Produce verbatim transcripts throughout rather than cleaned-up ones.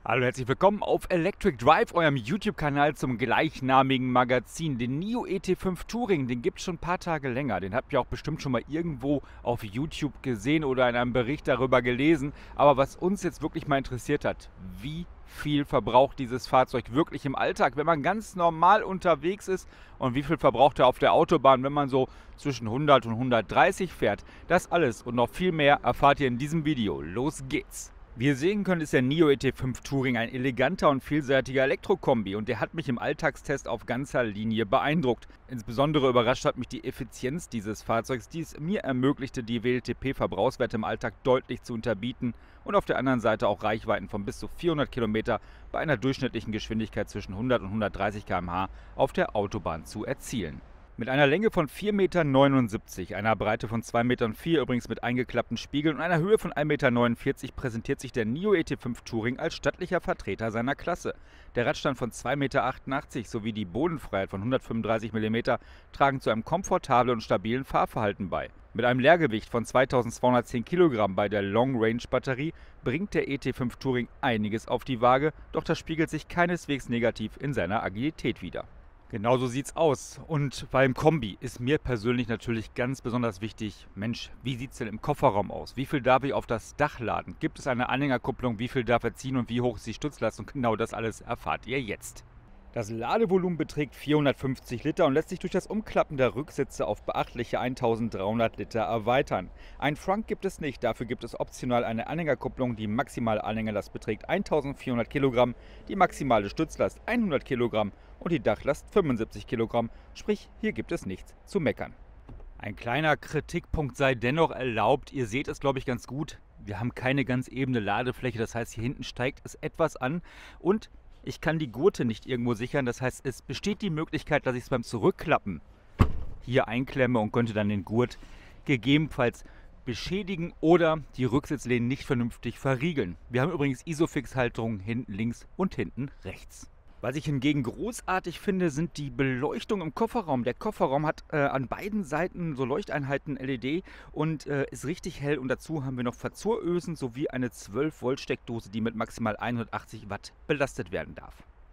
Hallo, herzlich willkommen auf Electric Drive, eurem YouTube-Kanal zum gleichnamigen Magazin. Den NIO E T fünf Touring, den gibt es schon ein paar Tage länger. Den habt ihr auch bestimmt schon mal irgendwo auf YouTube gesehen oder in einem Bericht darüber gelesen. Aber was uns jetzt wirklich mal interessiert hat, wie viel verbraucht dieses Fahrzeug wirklich im Alltag, wenn man ganz normal unterwegs ist, und wie viel verbraucht er auf der Autobahn, wenn man so zwischen hundert und hundertdreißig fährt. Das alles und noch viel mehr erfahrt ihr in diesem Video. Los geht's! Wie ihr sehen könnt, ist der NIO E T fünf Touring ein eleganter und vielseitiger Elektrokombi und der hat mich im Alltagstest auf ganzer Linie beeindruckt. Insbesondere überrascht hat mich die Effizienz dieses Fahrzeugs, die es mir ermöglichte, die W L T P-Verbrauchswerte im Alltag deutlich zu unterbieten und auf der anderen Seite auch Reichweiten von bis zu vierhundert Kilometer bei einer durchschnittlichen Geschwindigkeit zwischen hundert und hundertdreißig Kilometer pro Stunde auf der Autobahn zu erzielen. Mit einer Länge von vier Komma neunundsiebzig Meter, einer Breite von zwei Komma vier Meter, übrigens mit eingeklappten Spiegeln, und einer Höhe von ein Komma neunundvierzig Meter präsentiert sich der NIO E T fünf Touring als stattlicher Vertreter seiner Klasse. Der Radstand von zwei Komma achtundachtzig Meter sowie die Bodenfreiheit von hundertfünfunddreißig Millimeter tragen zu einem komfortablen und stabilen Fahrverhalten bei. Mit einem Leergewicht von zweitausendzweihundertzehn Kilogramm bei der Long-Range-Batterie bringt der E T fünf Touring einiges auf die Waage, doch das spiegelt sich keineswegs negativ in seiner Agilität wider. Genauso sieht's aus. Und beim Kombi ist mir persönlich natürlich ganz besonders wichtig, Mensch, wie sieht es denn im Kofferraum aus? Wie viel darf ich auf das Dach laden? Gibt es eine Anhängerkupplung? Wie viel darf er ziehen und wie hoch ist die Stützlast? Und genau das alles erfahrt ihr jetzt. Das Ladevolumen beträgt vierhundertfünfzig Liter und lässt sich durch das Umklappen der Rücksitze auf beachtliche eintausenddreihundert Liter erweitern. Ein Frunk gibt es nicht, dafür gibt es optional eine Anhängerkupplung. Die maximale Anhängerlast beträgt eintausendvierhundert Kilogramm, die maximale Stützlast hundert Kilogramm und die Dachlast fünfundsiebzig Kilogramm, sprich hier gibt es nichts zu meckern. Ein kleiner Kritikpunkt sei dennoch erlaubt, ihr seht es glaube ich ganz gut, wir haben keine ganz ebene Ladefläche, das heißt hier hinten steigt es etwas an und ich kann die Gurte nicht irgendwo sichern, das heißt es besteht die Möglichkeit, dass ich es beim Zurückklappen hier einklemme und könnte dann den Gurt gegebenenfalls beschädigen oder die Rücksitzlehnen nicht vernünftig verriegeln. Wir haben übrigens Isofix-Halterungen hinten links und hinten rechts. Was ich hingegen großartig finde, sind die Beleuchtung im Kofferraum. Der Kofferraum hat äh, an beiden Seiten so Leuchteinheiten L E D und äh, ist richtig hell. Und dazu haben wir noch Verzurösen sowie eine zwölf Volt Steckdose, die mit maximal hundertachtzig Watt belastet werden darf.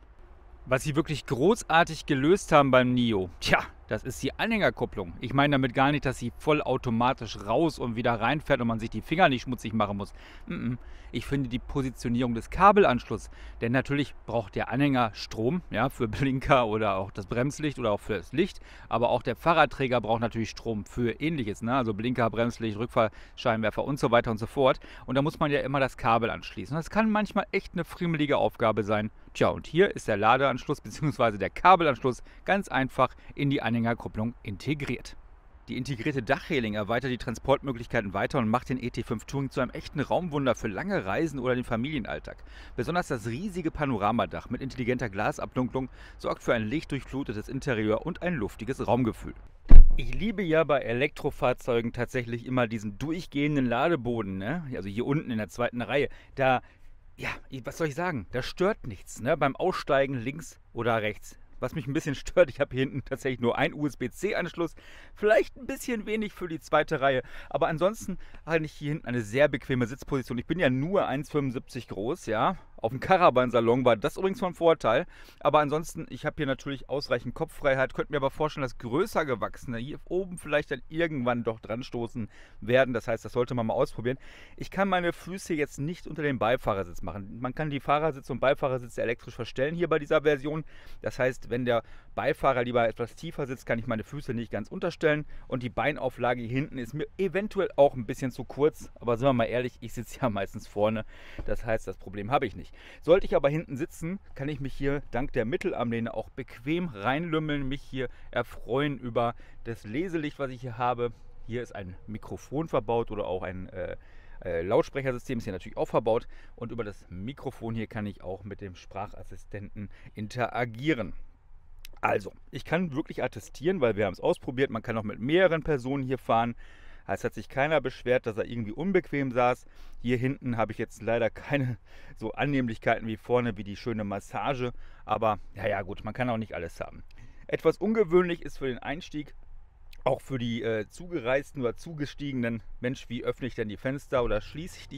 Was sie wirklich großartig gelöst haben beim NIO, tja, das ist die Anhängerkupplung. Ich meine damit gar nicht, dass sie vollautomatisch raus und wieder reinfährt und man sich die Finger nicht schmutzig machen muss. Ich finde die Positionierung des Kabelanschlusses, denn natürlich braucht der Anhänger Strom, ja, für Blinker oder auch das Bremslicht oder auch für das Licht, aber auch der Fahrradträger braucht natürlich Strom für Ähnliches, ne? Also Blinker, Bremslicht, Rückfahrscheinwerfer und so weiter und so fort. Und da muss man ja immer das Kabel anschließen. Das kann manchmal echt eine friemelige Aufgabe sein. Tja, und hier ist der Ladeanschluss bzw. der Kabelanschluss ganz einfach in die Anhängerkupplung integriert. Die integrierte Dachreling erweitert die Transportmöglichkeiten weiter und macht den E T fünf Touring zu einem echten Raumwunder für lange Reisen oder den Familienalltag. Besonders das riesige Panoramadach mit intelligenter Glasabdunklung sorgt für ein lichtdurchflutetes Interieur und ein luftiges Raumgefühl. Ich liebe ja bei Elektrofahrzeugen tatsächlich immer diesen durchgehenden Ladeboden, ne? Also hier unten in der zweiten Reihe. Da, ja, was soll ich sagen, da stört nichts, ne? Beim Aussteigen links oder rechts. Was mich ein bisschen stört, ich habe hier hinten tatsächlich nur einen U S B C Anschluss, vielleicht ein bisschen wenig für die zweite Reihe, aber ansonsten habe ich hier hinten eine sehr bequeme Sitzposition. Ich bin ja nur eins Komma fünfundsiebzig groß, ja. Auf dem Caravan-Salon war das übrigens von Vorteil, aber ansonsten, ich habe hier natürlich ausreichend Kopffreiheit, könnte mir aber vorstellen, dass größer gewachsene hier oben vielleicht dann irgendwann doch dran stoßen werden, das heißt, das sollte man mal ausprobieren. Ich kann meine Füße jetzt nicht unter den Beifahrersitz machen. Man kann die Fahrersitz und Beifahrersitz elektrisch verstellen hier bei dieser Version, das heißt, wenn der Beifahrer lieber etwas tiefer sitzt, kann ich meine Füße nicht ganz unterstellen und die Beinauflage hier hinten ist mir eventuell auch ein bisschen zu kurz, aber sind wir mal ehrlich, ich sitze ja meistens vorne, das heißt, das Problem habe ich nicht. Sollte ich aber hinten sitzen, kann ich mich hier dank der Mittelarmlehne auch bequem reinlümmeln, mich hier erfreuen über das Leselicht, was ich hier habe. Hier ist ein Mikrofon verbaut oder auch ein äh, äh, Lautsprechersystem ist hier natürlich auch verbaut und über das Mikrofon hier kann ich auch mit dem Sprachassistenten interagieren. Also, ich kann wirklich attestieren, weil wir haben es ausprobiert, man kann auch mit mehreren Personen hier fahren. Es hat sich keiner beschwert, dass er irgendwie unbequem saß. Hier hinten habe ich jetzt leider keine so Annehmlichkeiten wie vorne, wie die schöne Massage. Aber ja, ja gut, man kann auch nicht alles haben. Etwas ungewöhnlich ist für den Einstieg, auch für die äh, zugereisten oder zugestiegenen, Mensch, wie öffne ich denn die Fenster oder schließe ich die?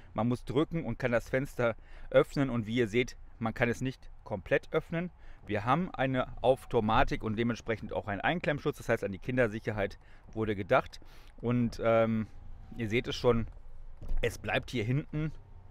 Man muss drücken und kann das Fenster öffnen und wie ihr seht, man kann es nicht komplett öffnen. Wir haben eine Automatik und dementsprechend auch einen Einklemmschutz, das heißt an die Kindersicherheit wurde gedacht. Und ähm, ihr seht es schon, es bleibt hier hinten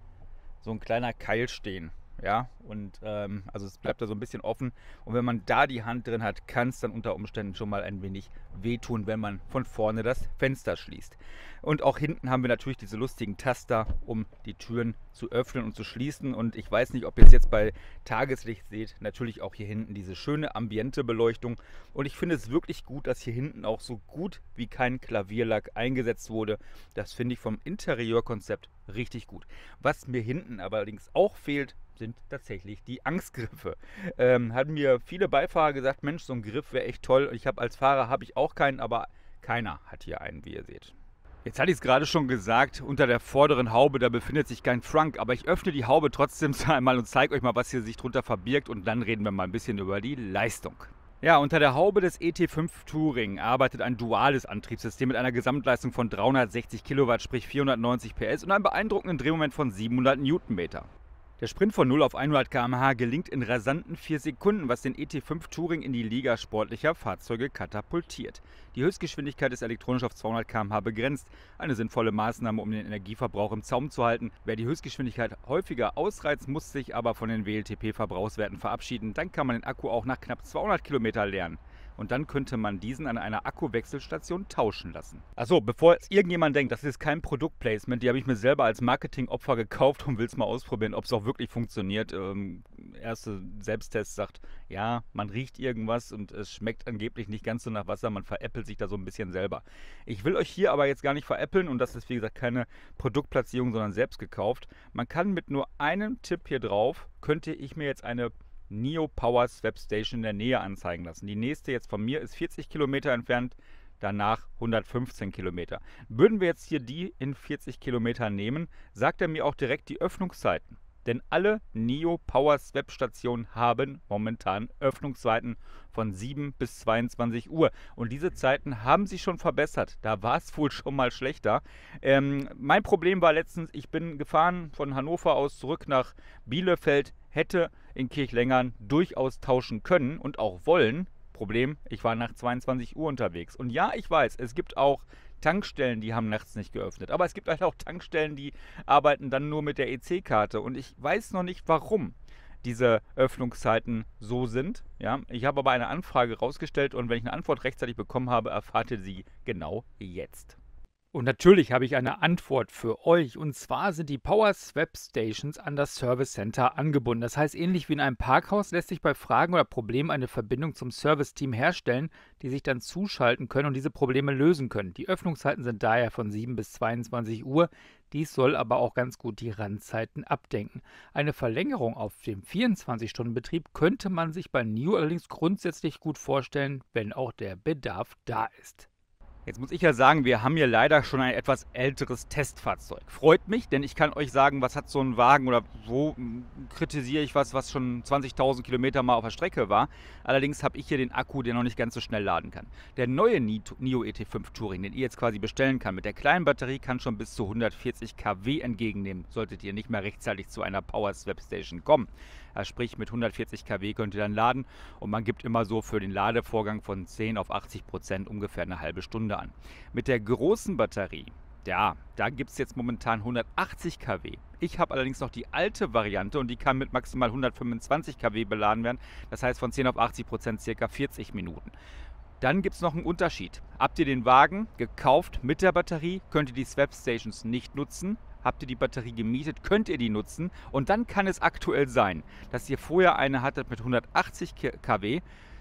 so ein kleiner Keil stehen. Ja, und ähm, also es bleibt da so ein bisschen offen und wenn man da die Hand drin hat, kann es dann unter Umständen schon mal ein wenig wehtun, wenn man von vorne das Fenster schließt. Und auch hinten haben wir natürlich diese lustigen Taster, um die Türen zu öffnen und zu schließen. Und ich weiß nicht, ob ihr es jetzt bei Tageslicht seht, natürlich auch hier hinten diese schöne Ambiente-Beleuchtung. Und ich finde es wirklich gut, dass hier hinten auch so gut wie kein Klavierlack eingesetzt wurde. Das finde ich vom Interieurkonzept richtig gut. Was mir hinten allerdings auch fehlt, sind tatsächlich die Angstgriffe. Ähm, hatten mir viele Beifahrer gesagt, Mensch, so ein Griff wäre echt toll. Ich habe als Fahrer habe ich auch keinen, aber keiner hat hier einen, wie ihr seht. Jetzt hatte ich es gerade schon gesagt, unter der vorderen Haube, da befindet sich kein Trunk, aber ich öffne die Haube trotzdem einmal und zeige euch mal, was hier sich drunter verbirgt und dann reden wir mal ein bisschen über die Leistung. Ja, unter der Haube des E T fünf Touring arbeitet ein duales Antriebssystem mit einer Gesamtleistung von dreihundertsechzig Kilowatt, sprich vierhundertneunzig P S und einem beeindruckenden Drehmoment von siebenhundert Newtonmeter. Der Sprint von null auf hundert Kilometer pro Stunde gelingt in rasanten vier Sekunden, was den E T fünf Touring in die Liga sportlicher Fahrzeuge katapultiert. Die Höchstgeschwindigkeit ist elektronisch auf zweihundert Kilometer pro Stunde begrenzt, eine sinnvolle Maßnahme, um den Energieverbrauch im Zaum zu halten. Wer die Höchstgeschwindigkeit häufiger ausreizt, muss sich aber von den W L T P-Verbrauchswerten verabschieden. Dann kann man den Akku auch nach knapp zweihundert Kilometer leeren. Und dann könnte man diesen an einer Akkuwechselstation tauschen lassen. Achso, bevor jetzt irgendjemand denkt, das ist kein Produktplacement, die habe ich mir selber als Marketingopfer gekauft und will es mal ausprobieren, ob es auch wirklich funktioniert. Ähm, erste Selbsttest sagt, ja, man riecht irgendwas und es schmeckt angeblich nicht ganz so nach Wasser, man veräppelt sich da so ein bisschen selber. Ich will euch hier aber jetzt gar nicht veräppeln und das ist wie gesagt keine Produktplatzierung, sondern selbst gekauft. Man kann mit nur einem Tipp hier drauf, könnte ich mir jetzt eine NIO Power Swap Station in der Nähe anzeigen lassen. Die nächste jetzt von mir ist vierzig Kilometer entfernt, danach hundertfünfzehn Kilometer. Würden wir jetzt hier die in vierzig Kilometer nehmen, sagt er mir auch direkt die Öffnungszeiten. Denn alle NIO Power Swap Stationen haben momentan Öffnungszeiten von sieben bis zweiundzwanzig Uhr. Und diese Zeiten haben sie schon verbessert. Da war es wohl schon mal schlechter. Ähm, mein Problem war letztens, ich bin gefahren von Hannover aus zurück nach Bielefeld, hätte in Kirchlengern durchaus tauschen können und auch wollen. Problem, ich war nach zweiundzwanzig Uhr unterwegs. Und ja, ich weiß, es gibt auch Tankstellen, die haben nachts nicht geöffnet. Aber es gibt halt auch Tankstellen, die arbeiten dann nur mit der E C-Karte. Und ich weiß noch nicht, warum diese Öffnungszeiten so sind. Ja, ich habe aber eine Anfrage rausgestellt und wenn ich eine Antwort rechtzeitig bekommen habe, erfahrt ihr sie genau jetzt. Und natürlich habe ich eine Antwort für euch. Und zwar sind die Power Swap Stations an das Service Center angebunden. Das heißt, ähnlich wie in einem Parkhaus lässt sich bei Fragen oder Problemen eine Verbindung zum Service-Team herstellen, die sich dann zuschalten können und diese Probleme lösen können. Die Öffnungszeiten sind daher von sieben bis zweiundzwanzig Uhr. Dies soll aber auch ganz gut die Randzeiten abdenken. Eine Verlängerung auf dem vierundzwanzig-Stunden-Betrieb könnte man sich bei NIO allerdings grundsätzlich gut vorstellen, wenn auch der Bedarf da ist. Jetzt muss ich ja sagen, wir haben hier leider schon ein etwas älteres Testfahrzeug. Freut mich, denn ich kann euch sagen, was hat so ein Wagen oder wo kritisiere ich was, was schon zwanzigtausend Kilometer mal auf der Strecke war. Allerdings habe ich hier den Akku, der noch nicht ganz so schnell laden kann. Der neue NIO E T fünf Touring, den ihr jetzt quasi bestellen kann, mit der kleinen Batterie kann schon bis zu hundertvierzig Kilowatt entgegennehmen, solltet ihr nicht mehr rechtzeitig zu einer Power Swap Station kommen. Also sprich, mit hundertvierzig Kilowatt könnt ihr dann laden und man gibt immer so für den Ladevorgang von zehn auf achtzig Prozent ungefähr eine halbe Stunde an. Mit der großen Batterie, ja, da gibt es jetzt momentan hundertachtzig Kilowatt. Ich habe allerdings noch die alte Variante und die kann mit maximal hundertfünfundzwanzig Kilowatt beladen werden. Das heißt von zehn auf achtzig Prozent circa vierzig Minuten. Dann gibt es noch einen Unterschied. Habt ihr den Wagen gekauft mit der Batterie, könnt ihr die Swap Stations nicht nutzen. Habt ihr die Batterie gemietet, könnt ihr die nutzen. Und dann kann es aktuell sein, dass ihr vorher eine hattet mit hundertachtzig Kilowatt.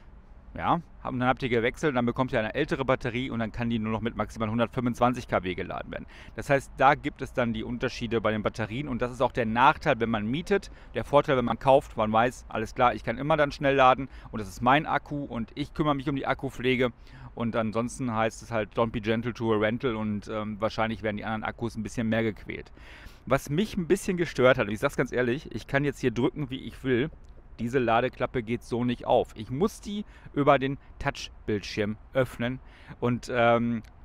Ja, und dann habt ihr gewechselt, dann bekommt ihr eine ältere Batterie und dann kann die nur noch mit maximal hundertfünfundzwanzig Kilowatt geladen werden. Das heißt, da gibt es dann die Unterschiede bei den Batterien und das ist auch der Nachteil, wenn man mietet. Der Vorteil, wenn man kauft, man weiß, alles klar, ich kann immer dann schnell laden und das ist mein Akku und ich kümmere mich um die Akkupflege. Und ansonsten heißt es halt, don't be gentle to a rental und ähm, wahrscheinlich werden die anderen Akkus ein bisschen mehr gequält. Was mich ein bisschen gestört hat, und ich sage es ganz ehrlich, ich kann jetzt hier drücken, wie ich will, diese Ladeklappe geht so nicht auf. Ich muss die über den Touchbildschirm öffnen und ähm,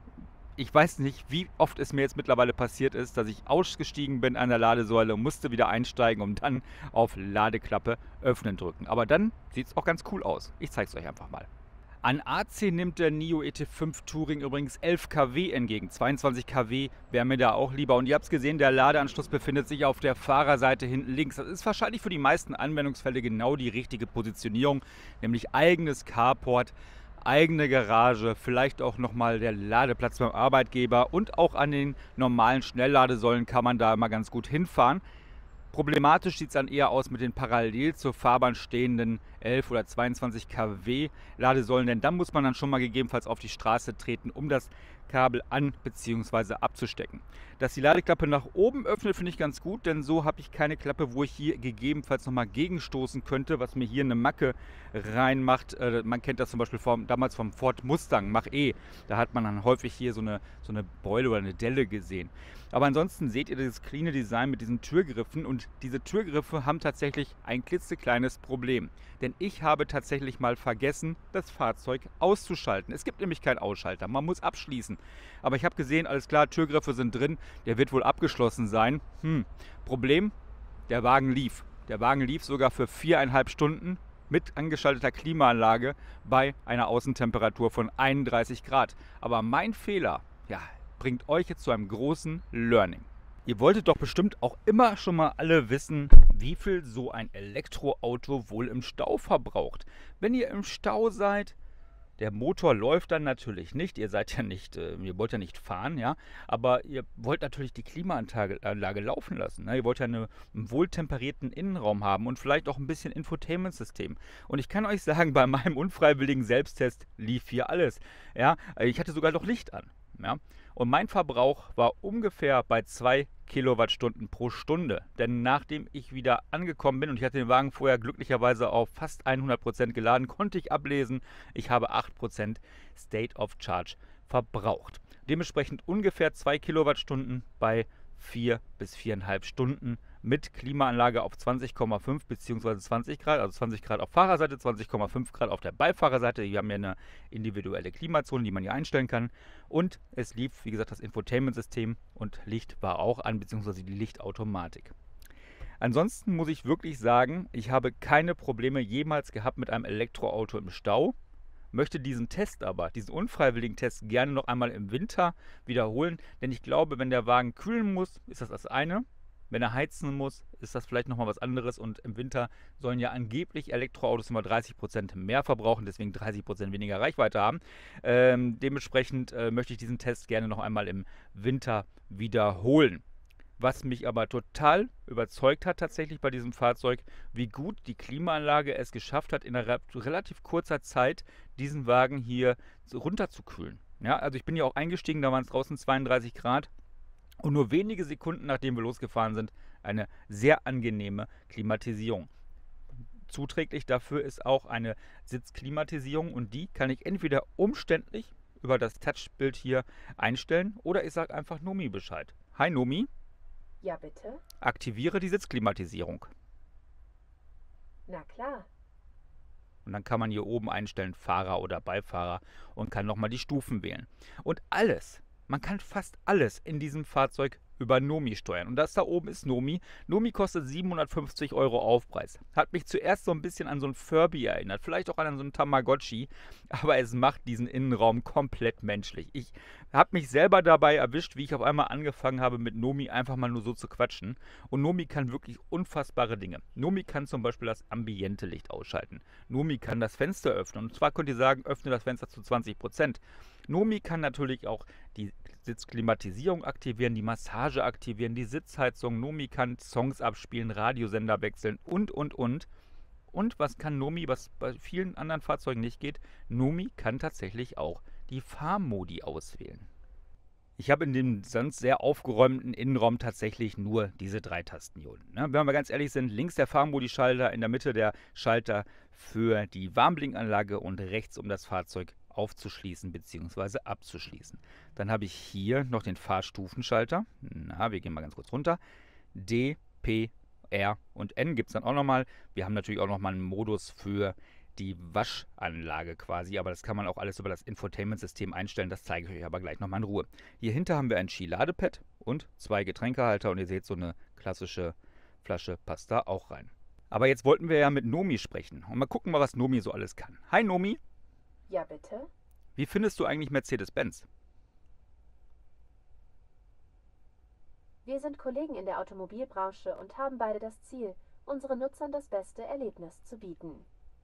Ich weiß nicht, wie oft es mir jetzt mittlerweile passiert ist, dass ich ausgestiegen bin an der Ladesäule und musste wieder einsteigen und dann auf Ladeklappe öffnen drücken. Aber dann sieht es auch ganz cool aus. Ich zeige es euch einfach mal. An A C nimmt der NIO E T fünf Touring übrigens elf Kilowatt entgegen. zweiundzwanzig Kilowatt wäre mir da auch lieber. Und ihr habt es gesehen, der Ladeanschluss befindet sich auf der Fahrerseite hinten links. Das ist wahrscheinlich für die meisten Anwendungsfälle genau die richtige Positionierung, nämlich eigenes Carport, eigene Garage, vielleicht auch nochmal der Ladeplatz beim Arbeitgeber und auch an den normalen Schnellladesäulen kann man da immer ganz gut hinfahren. Problematisch sieht es dann eher aus mit den parallel zur Fahrbahn stehenden elf oder zweiundzwanzig Kilowatt Ladesäulen, denn dann muss man dann schon mal gegebenenfalls auf die Straße treten, um das Kabel an bzw. abzustecken. Dass die Ladeklappe nach oben öffnet, finde ich ganz gut, denn so habe ich keine Klappe, wo ich hier gegebenenfalls nochmal gegenstoßen könnte, was mir hier eine Macke reinmacht. Äh, man kennt das zum Beispiel vom, damals vom Ford Mustang Mach-E. Da hat man dann häufig hier so eine, so eine Beule oder eine Delle gesehen. Aber ansonsten seht ihr dieses cleane Design mit diesen Türgriffen und diese Türgriffe haben tatsächlich ein klitzekleines Problem. Denn ich habe tatsächlich mal vergessen, das Fahrzeug auszuschalten. Es gibt nämlich keinen Ausschalter, man muss abschließen. Aber ich habe gesehen, alles klar, Türgriffe sind drin, der wird wohl abgeschlossen sein. Hm, Problem, der Wagen lief. Der Wagen lief sogar für viereinhalb Stunden mit angeschalteter Klimaanlage bei einer Außentemperatur von einunddreißig Grad. Aber mein Fehler, ja, bringt euch jetzt zu einem großen Learning. Ihr wolltet doch bestimmt auch immer schon mal alle wissen, wie viel so ein Elektroauto wohl im Stau verbraucht. Wenn ihr im Stau seid, der Motor läuft dann natürlich nicht, ihr seid ja nicht, äh, ihr wollt ja nicht fahren, ja, aber ihr wollt natürlich die Klimaanlage laufen lassen. Ne? Ihr wollt ja eine, einen wohltemperierten Innenraum haben und vielleicht auch ein bisschen Infotainment-System. Und ich kann euch sagen, bei meinem unfreiwilligen Selbsttest lief hier alles. Ja? Ich hatte sogar noch Licht an. Ja? Und mein Verbrauch war ungefähr bei zwei Kilowattstunden pro Stunde. Denn nachdem ich wieder angekommen bin und ich hatte den Wagen vorher glücklicherweise auf fast hundert Prozent geladen, konnte ich ablesen, ich habe acht Prozent State of Charge verbraucht. Dementsprechend ungefähr zwei Kilowattstunden bei vier bis viereinhalb Stunden mit Klimaanlage auf zwanzig Komma fünf bzw. zwanzig Grad, also zwanzig Grad auf Fahrerseite, zwanzig Komma fünf Grad auf der Beifahrerseite. Wir haben ja eine individuelle Klimazone, die man hier einstellen kann. Und es lief, wie gesagt, das Infotainment-System und Licht war auch an, bzw. die Lichtautomatik. Ansonsten muss ich wirklich sagen, ich habe keine Probleme jemals gehabt mit einem Elektroauto im Stau. Möchte diesen Test aber, diesen unfreiwilligen Test, gerne noch einmal im Winter wiederholen, denn ich glaube, wenn der Wagen kühlen muss, ist das das eine. Wenn er heizen muss, ist das vielleicht nochmal was anderes und im Winter sollen ja angeblich Elektroautos immer dreißig Prozent mehr verbrauchen, deswegen dreißig Prozent weniger Reichweite haben. Ähm, dementsprechend äh, möchte ich diesen Test gerne noch einmal im Winter wiederholen. Was mich aber total überzeugt hat tatsächlich bei diesem Fahrzeug, wie gut die Klimaanlage es geschafft hat, in einer relativ kurzer Zeit diesen Wagen hier runterzukühlen. Ja, also ich bin ja auch eingestiegen, da waren es draußen zweiunddreißig Grad und nur wenige Sekunden nachdem wir losgefahren sind, eine sehr angenehme Klimatisierung. Zuträglich dafür ist auch eine Sitzklimatisierung und die kann ich entweder umständlich über das Touchbild hier einstellen oder ich sage einfach Nomi Bescheid. Hi Nomi. Ja, bitte? Aktiviere die Sitzklimatisierung. Na klar. Und dann kann man hier oben einstellen, Fahrer oder Beifahrer und kann nochmal die Stufen wählen. Und alles, man kann fast alles in diesem Fahrzeug über Nomi steuern. Und das da oben ist Nomi. Nomi kostet siebenhundertfünfzig Euro Aufpreis. Hat mich zuerst so ein bisschen an so ein Furby erinnert, vielleicht auch an so ein Tamagotchi, aber es macht diesen Innenraum komplett menschlich. Ich habe mich selber dabei erwischt, wie ich auf einmal angefangen habe, mit Nomi einfach mal nur so zu quatschen. Und Nomi kann wirklich unfassbare Dinge. Nomi kann zum Beispiel das ambiente Licht ausschalten. Nomi kann das Fenster öffnen. Und zwar könnt ihr sagen, öffne das Fenster zu zwanzig Prozent. Nomi kann natürlich auch die Sitzklimatisierung aktivieren, die Massage aktivieren, die Sitzheizung. Nomi kann Songs abspielen, Radiosender wechseln und, und, und. Und was kann Nomi, was bei vielen anderen Fahrzeugen nicht geht? Nomi kann tatsächlich auch die Fahrmodi auswählen. Ich habe in dem sonst sehr aufgeräumten Innenraum tatsächlich nur diese drei Tasten hier unten. Ne? Wenn wir ganz ehrlich sind, links der Fahrmodi-Schalter, in der Mitte der Schalter für die Warnblinkanlage und rechts um das Fahrzeug aufzuschließen bzw. abzuschließen. Dann habe ich hier noch den Fahrstufenschalter. Na, wir gehen mal ganz kurz runter. D, P, R und N gibt es dann auch nochmal. Wir haben natürlich auch nochmal einen Modus für die Waschanlage quasi, aber das kann man auch alles über das Infotainment-System einstellen, das zeige ich euch aber gleich nochmal in Ruhe. Hier hinter haben wir ein Ski-Ladepad und zwei Getränkehalter und ihr seht, so eine klassische Flasche passt da auch rein. Aber jetzt wollten wir ja mit Nomi sprechen und mal gucken, mal, was Nomi so alles kann. Hi Nomi! Ja, bitte? Wie findest du eigentlich Mercedes-Benz? Wir sind Kollegen in der Automobilbranche und haben beide das Ziel, unseren Nutzern das beste Erlebnis zu bieten.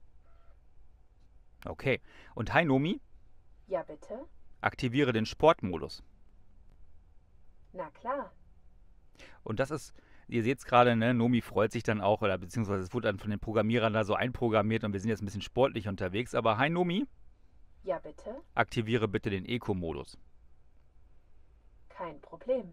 Okay. Und hi Nomi, Ja, bitte? aktiviere den Sportmodus. Na klar. Und das ist, ihr seht es gerade, ne, Nomi freut sich dann auch, oder beziehungsweise es wurde dann von den Programmierern da so einprogrammiert und wir sind jetzt ein bisschen sportlich unterwegs. Aber hi Nomi, Ja, bitte? aktiviere bitte den Eco-Modus. Kein Problem.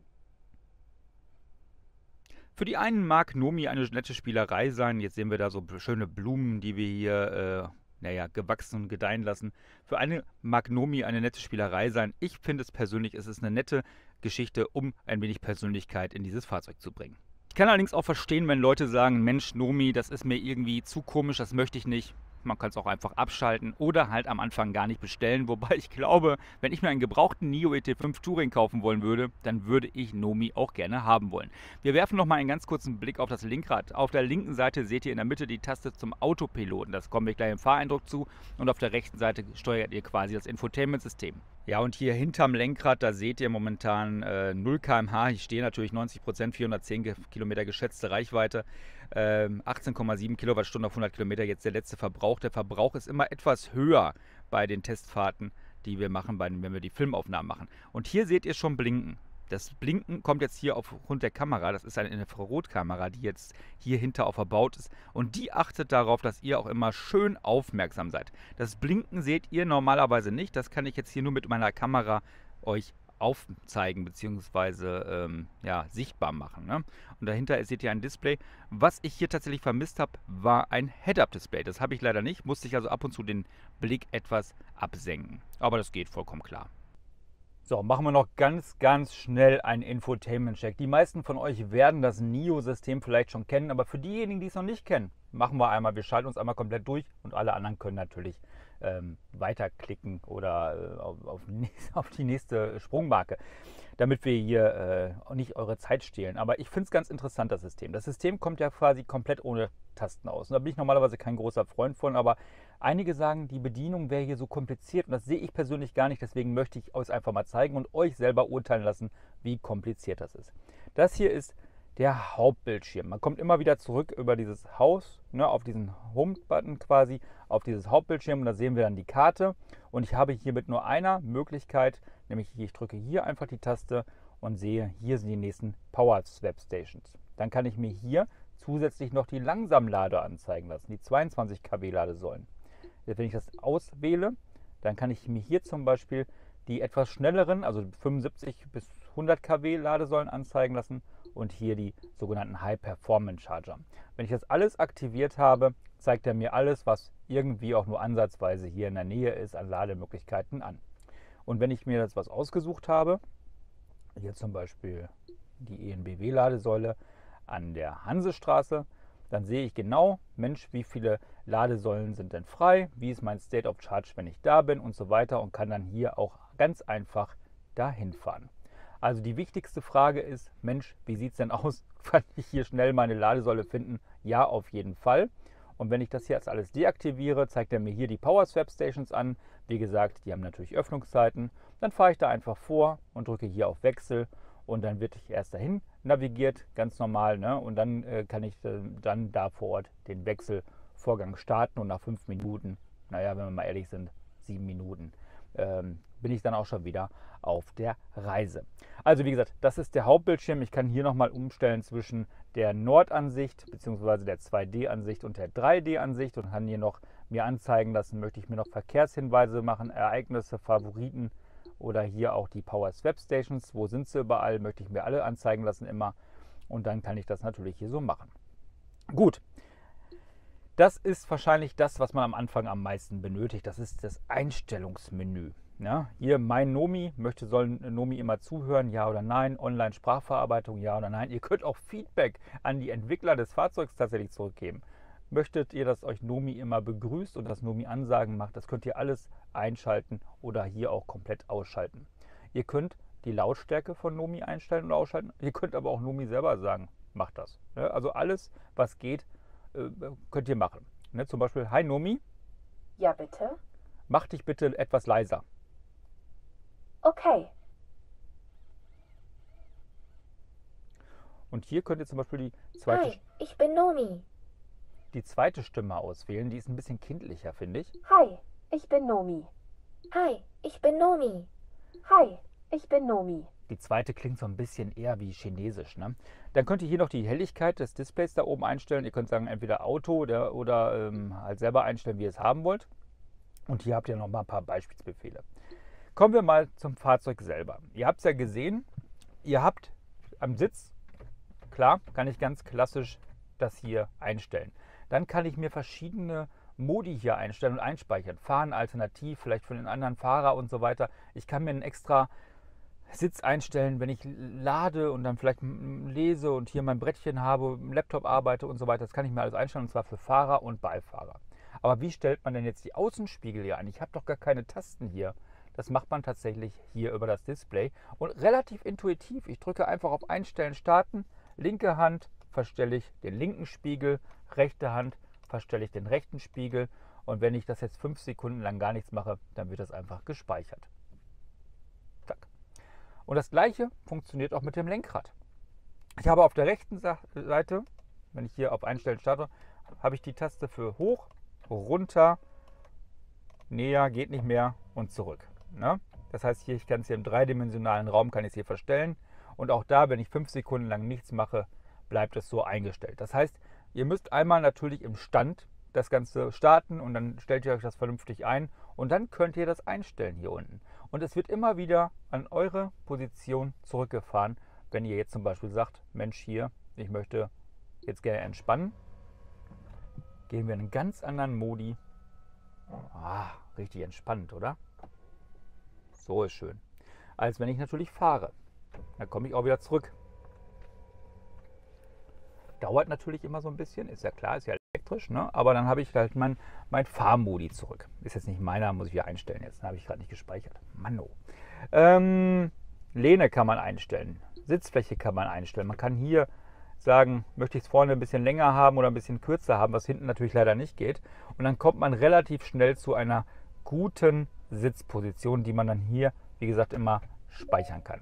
Für die einen mag Nomi eine nette Spielerei sein. Jetzt sehen wir da so schöne Blumen, die wir hier, äh, naja, gewachsen und gedeihen lassen. Für eine mag Nomi eine nette Spielerei sein. Ich finde es persönlich, es ist eine nette Geschichte, um ein wenig Persönlichkeit in dieses Fahrzeug zu bringen. Ich kann allerdings auch verstehen, wenn Leute sagen, Mensch, Nomi, das ist mir irgendwie zu komisch, das möchte ich nicht. Man kann es auch einfach abschalten oder halt am Anfang gar nicht bestellen. Wobei ich glaube, wenn ich mir einen gebrauchten N I O E T fünf Touring kaufen wollen würde, dann würde ich Nomi auch gerne haben wollen. Wir werfen noch mal einen ganz kurzen Blick auf das Lenkrad. Auf der linken Seite seht ihr in der Mitte die Taste zum Autopiloten. Das kommen wir gleich im Fahreindruck zu. Und auf der rechten Seite steuert ihr quasi das Infotainment-System. Ja, und hier hinterm Lenkrad, da seht ihr momentan äh, null Kilometer pro Stunde. Ich stehe natürlich neunzig Prozent, vierhundertzehn Kilometer geschätzte Reichweite. Ähm, achtzehn Komma sieben Kilowattstunden auf hundert Kilometer, jetzt der letzte Verbrauch. Der Verbrauch ist immer etwas höher bei den Testfahrten, die wir machen, bei, wenn wir die Filmaufnahmen machen. Und hier seht ihr schon blinken. Das Blinken kommt jetzt hier aufgrund der Kamera. Das ist eine Infrarotkamera, die jetzt hier hinter auch verbaut ist. Und die achtet darauf, dass ihr auch immer schön aufmerksam seid. Das Blinken seht ihr normalerweise nicht. Das kann ich jetzt hier nur mit meiner Kamera euch aufzeigen bzw. Ähm, ja, sichtbar machen. Ne? Und dahinter seht ihr ein Display. Was ich hier tatsächlich vermisst habe, war ein Head-Up-Display. Das habe ich leider nicht. Musste ich also ab und zu den Blick etwas absenken. Aber das geht vollkommen klar. So, machen wir noch ganz, ganz schnell einen Infotainment-Check. Die meisten von euch werden das N I O-System vielleicht schon kennen, aber für diejenigen, die es noch nicht kennen, machen wir einmal, wir schalten uns einmal komplett durch und alle anderen können natürlich ähm, weiterklicken oder äh, auf, auf, auf die nächste Sprungmarke, damit wir hier äh, nicht eure Zeit stehlen. Aber ich finde es ganz interessant, das System. Das System kommt ja quasi komplett ohne Tasten aus. Und da bin ich normalerweise kein großer Freund von, aber einige sagen, die Bedienung wäre hier so kompliziert und das sehe ich persönlich gar nicht. Deswegen möchte ich euch einfach mal zeigen und euch selber urteilen lassen, wie kompliziert das ist. Das hier ist der Hauptbildschirm. Man kommt immer wieder zurück über dieses Haus, ne, auf diesen Home-Button quasi, auf dieses Hauptbildschirm und da sehen wir dann die Karte. Und ich habe hier mit nur einer Möglichkeit, nämlich ich drücke hier einfach die Taste und sehe, hier sind die nächsten Power-Swap-Stations. Dann kann ich mir hier zusätzlich noch die Langsamlade anzeigen lassen, die zweiundzwanzig Kilowatt Ladesäulen. Wenn ich das auswähle, dann kann ich mir hier zum Beispiel die etwas schnelleren, also fünfundsiebzig bis hundert Kilowatt Ladesäulen anzeigen lassen und hier die sogenannten High Performance Charger. Wenn ich das alles aktiviert habe, zeigt er mir alles, was irgendwie auch nur ansatzweise hier in der Nähe ist, an Lademöglichkeiten an. Und wenn ich mir das was ausgesucht habe, hier zum Beispiel die E N B W-Ladesäule an der Hansestraße, dann sehe ich genau, Mensch, wie viele Ladesäulen sind denn frei, wie ist mein State of Charge, wenn ich da bin und so weiter und kann dann hier auch ganz einfach dahin fahren. Also die wichtigste Frage ist, Mensch, wie sieht es denn aus? Kann ich hier schnell meine Ladesäule finden? Ja, auf jeden Fall. Und wenn ich das hier jetzt alles deaktiviere, zeigt er mir hier die Power Swap Stations an. Wie gesagt, die haben natürlich Öffnungszeiten. Dann fahre ich da einfach vor und drücke hier auf Wechsel und dann wird ich erst dahin navigiert, ganz normal. Ne? Und dann äh, kann ich äh, dann da vor Ort den Wechselvorgang starten und nach fünf Minuten, naja, wenn wir mal ehrlich sind, sieben Minuten, ähm, bin ich dann auch schon wieder auf der Reise. Also wie gesagt, das ist der Hauptbildschirm. Ich kann hier nochmal umstellen zwischen der Nordansicht bzw. der zwei D Ansicht und der drei D Ansicht und kann hier noch mir anzeigen lassen, möchte ich mir noch Verkehrshinweise machen, Ereignisse, Favoriten oder hier auch die Power Swap Stations. Wo sind sie überall? Möchte ich mir alle anzeigen lassen immer und dann kann ich das natürlich hier so machen. Gut. Das ist wahrscheinlich das, was man am Anfang am meisten benötigt. Das ist das Einstellungsmenü. Ja, hier mein Nomi, möchte, soll Nomi immer zuhören, ja oder nein, Online-Sprachverarbeitung, ja oder nein. Ihr könnt auch Feedback an die Entwickler des Fahrzeugs tatsächlich zurückgeben. Möchtet ihr, dass euch Nomi immer begrüßt und das Nomi Ansagen macht, das könnt ihr alles einschalten oder hier auch komplett ausschalten. Ihr könnt die Lautstärke von Nomi einstellen oder ausschalten. Ihr könnt aber auch Nomi selber sagen, macht das. Also alles, was geht, könnt ihr machen. Zum Beispiel, hi Nomi. Ja, bitte? Mach dich bitte etwas leiser. Okay. Und hier könnt ihr zum Beispiel die zweite, Hi, ich bin Nomi. die zweite Stimme auswählen. Die ist ein bisschen kindlicher, finde ich. Hi, ich bin Nomi. Hi, ich bin Nomi. Hi, ich bin Nomi. Die zweite klingt so ein bisschen eher wie Chinesisch. Ne? Dann könnt ihr hier noch die Helligkeit des Displays da oben einstellen. Ihr könnt sagen, entweder Auto oder, oder ähm, halt selber einstellen, wie ihr es haben wollt. Und hier habt ihr noch mal ein paar Beispielsbefehle. Kommen wir mal zum Fahrzeug selber. Ihr habt es ja gesehen, ihr habt am Sitz, klar, kann ich ganz klassisch das hier einstellen. Dann kann ich mir verschiedene Modi hier einstellen und einspeichern. Fahren alternativ, vielleicht für den anderen Fahrer und so weiter. Ich kann mir einen extra Sitz einstellen, wenn ich lade und dann vielleicht lese und hier mein Brettchen habe, im Laptop arbeite und so weiter. Das kann ich mir alles einstellen, und zwar für Fahrer und Beifahrer. Aber wie stellt man denn jetzt die Außenspiegel hier ein? Ich habe doch gar keine Tasten hier. Das macht man tatsächlich hier über das Display und relativ intuitiv. Ich drücke einfach auf Einstellen, Starten, linke Hand verstelle ich den linken Spiegel, rechte Hand verstelle ich den rechten Spiegel und wenn ich das jetzt fünf Sekunden lang gar nichts mache, dann wird das einfach gespeichert. Zack. Und das gleiche funktioniert auch mit dem Lenkrad. Ich habe auf der rechten Seite, wenn ich hier auf Einstellen starte, habe ich die Taste für hoch, runter, näher, geht nicht mehr und zurück. Ne? Das heißt, hier, ich kann es hier im dreidimensionalen Raum kann ich es hier verstellen und auch da, wenn ich fünf Sekunden lang nichts mache, bleibt es so eingestellt. Das heißt, ihr müsst einmal natürlich im Stand das Ganze starten und dann stellt ihr euch das vernünftig ein und dann könnt ihr das einstellen hier unten. Und es wird immer wieder an eure Position zurückgefahren, wenn ihr jetzt zum Beispiel sagt, Mensch hier, ich möchte jetzt gerne entspannen. Gehen wir in einen ganz anderen Modi. Ah, richtig entspannt, oder? So ist schön. Als wenn ich natürlich fahre. Dann komme ich auch wieder zurück. Dauert natürlich immer so ein bisschen, ist ja klar, ist ja elektrisch, ne? Aber dann habe ich halt mein, mein Fahrmodi zurück. Ist jetzt nicht meiner, muss ich wieder einstellen jetzt. Den habe ich gerade nicht gespeichert. Manno. Ähm, Lehne kann man einstellen. Sitzfläche kann man einstellen. Man kann hier sagen, möchte ich es vorne ein bisschen länger haben oder ein bisschen kürzer haben, was hinten natürlich leider nicht geht. Und dann kommt man relativ schnell zu einer guten Sitzposition, die man dann hier, wie gesagt, immer speichern kann.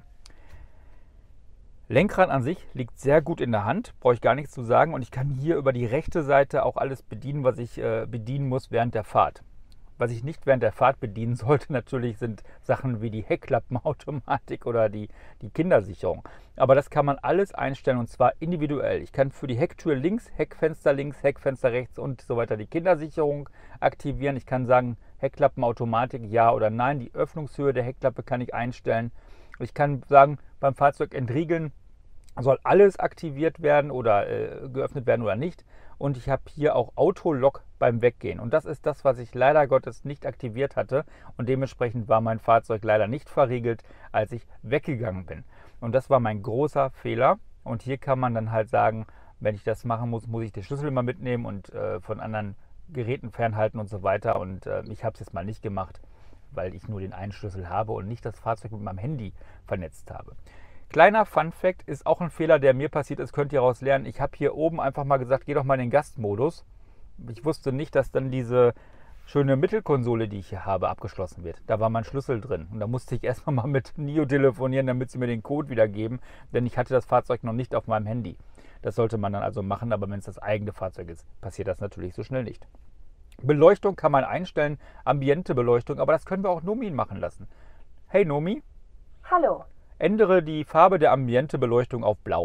Lenkrad an sich liegt sehr gut in der Hand, brauche ich gar nichts zu sagen. Und ich kann hier über die rechte Seite auch alles bedienen, was ich äh, bedienen muss während der Fahrt. Was ich nicht während der Fahrt bedienen sollte, natürlich sind Sachen wie die Heckklappenautomatik oder die, die Kindersicherung. Aber das kann man alles einstellen und zwar individuell. Ich kann für die Hecktür links, Heckfenster links, Heckfenster rechts und so weiter die Kindersicherung aktivieren. Ich kann sagen, Heckklappenautomatik ja oder nein. Die Öffnungshöhe der Heckklappe kann ich einstellen. Ich kann sagen, beim Fahrzeug entriegeln soll alles aktiviert werden oder äh, geöffnet werden oder nicht. Und ich habe hier auch Autolock beim Weggehen. Und das ist das, was ich leider Gottes nicht aktiviert hatte. Und dementsprechend war mein Fahrzeug leider nicht verriegelt, als ich weggegangen bin. Und das war mein großer Fehler. Und hier kann man dann halt sagen, wenn ich das machen muss, muss ich den Schlüssel immer mitnehmen und äh, von anderen Geräten fernhalten und so weiter. Und äh, ich habe es jetzt mal nicht gemacht, weil ich nur den einen Schlüssel habe und nicht das Fahrzeug mit meinem Handy vernetzt habe. Kleiner Fun-Fact ist auch ein Fehler, der mir passiert ist, könnt ihr daraus lernen. Ich habe hier oben einfach mal gesagt, geh doch mal in den Gastmodus. Ich wusste nicht, dass dann diese schöne Mittelkonsole, die ich hier habe, abgeschlossen wird. Da war mein Schlüssel drin. Und da musste ich erstmal mal mit NIO telefonieren, damit sie mir den Code wieder geben. Denn ich hatte das Fahrzeug noch nicht auf meinem Handy. Das sollte man dann also machen, aber wenn es das eigene Fahrzeug ist, passiert das natürlich so schnell nicht. Beleuchtung kann man einstellen, Ambiente-Beleuchtung, aber das können wir auch Nomi machen lassen. Hey Nomi. Hallo. Ändere die Farbe der Ambiente-Beleuchtung auf Blau.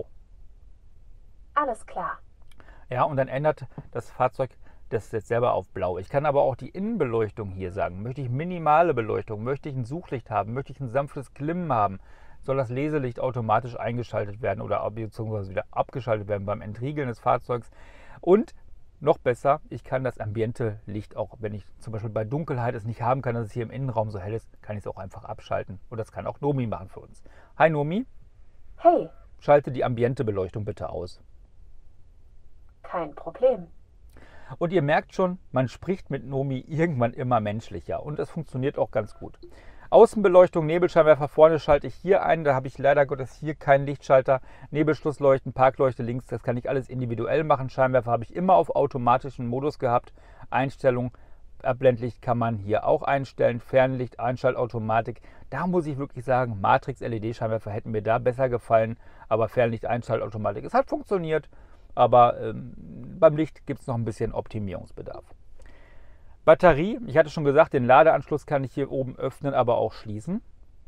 Alles klar. Ja, und dann ändert das Fahrzeug das jetzt selber auf Blau. Ich kann aber auch die Innenbeleuchtung hier sagen. Möchte ich minimale Beleuchtung? Möchte ich ein Suchlicht haben? Möchte ich ein sanftes Glimmen haben? Soll das Leselicht automatisch eingeschaltet werden oder beziehungsweise wieder abgeschaltet werden beim Entriegeln des Fahrzeugs? Und noch besser, ich kann das Ambiente-Licht auch, wenn ich zum Beispiel bei Dunkelheit es nicht haben kann, dass es hier im Innenraum so hell ist, kann ich es auch einfach abschalten. Und das kann auch Nomi machen für uns. Hi Nomi. Hey. Schalte die Ambiente-Beleuchtung bitte aus. Kein Problem. Und ihr merkt schon, man spricht mit Nomi irgendwann immer menschlicher und es funktioniert auch ganz gut. Außenbeleuchtung, Nebelscheinwerfer vorne schalte ich hier ein, da habe ich leider Gottes hier keinen Lichtschalter. Nebelschlussleuchten, Parkleuchte links, das kann ich alles individuell machen. Scheinwerfer habe ich immer auf automatischen Modus gehabt. Einstellung, Abblendlicht kann man hier auch einstellen, Fernlicht, Einschaltautomatik. Da muss ich wirklich sagen, Matrix-L E D-Scheinwerfer hätten mir da besser gefallen, aber Fernlicht, Einschaltautomatik, es hat funktioniert, aber ähm, beim Licht gibt es noch ein bisschen Optimierungsbedarf. Batterie, ich hatte schon gesagt, den Ladeanschluss kann ich hier oben öffnen, aber auch schließen.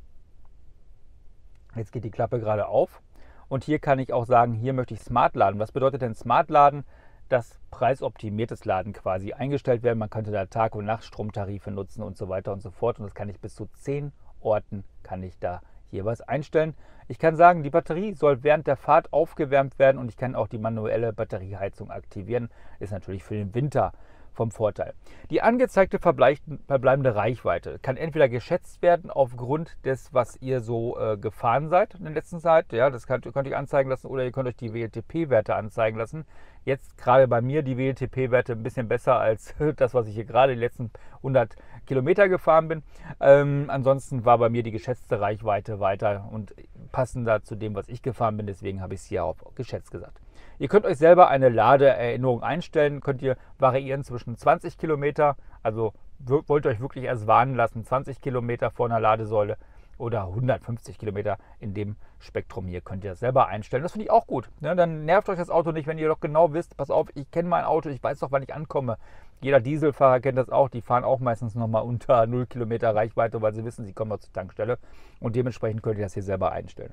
Jetzt geht die Klappe gerade auf und hier kann ich auch sagen, hier möchte ich Smart laden. Was bedeutet denn Smart laden? Dass preisoptimiertes Laden quasi eingestellt werden. Man könnte da Tag- und Nachtstromtarife nutzen und so weiter und so fort. Und das kann ich bis zu zehn Orten kann ich da hier was einstellen. Ich kann sagen, die Batterie soll während der Fahrt aufgewärmt werden und ich kann auch die manuelle Batterieheizung aktivieren. Ist natürlich für den Winter vom Vorteil. Die angezeigte verbleibende Reichweite kann entweder geschätzt werden aufgrund des, was ihr so äh, gefahren seid in der letzten Zeit. Ja, das könnt, könnt ihr anzeigen lassen oder ihr könnt euch die W L T P-Werte anzeigen lassen. Jetzt gerade bei mir die W L T P-Werte ein bisschen besser als das, was ich hier gerade die letzten hundert Kilometer gefahren bin. Ähm, ansonsten war bei mir die geschätzte Reichweite weiter und passender zu dem, was ich gefahren bin. Deswegen habe ich es hier auch geschätzt gesagt. Ihr könnt euch selber eine Ladeerinnerung einstellen, könnt ihr variieren zwischen zwanzig Kilometer, also wollt ihr euch wirklich erst warnen lassen, zwanzig Kilometer vor einer Ladesäule oder hundertfünfzig Kilometer in dem Spektrum hier könnt ihr das selber einstellen. Das finde ich auch gut. Ne? Dann nervt euch das Auto nicht, wenn ihr doch genau wisst, pass auf, ich kenne mein Auto, ich weiß doch, wann ich ankomme. Jeder Dieselfahrer kennt das auch, die fahren auch meistens nochmal unter null Kilometer Reichweite, weil sie wissen, sie kommen noch zur Tankstelle und dementsprechend könnt ihr das hier selber einstellen.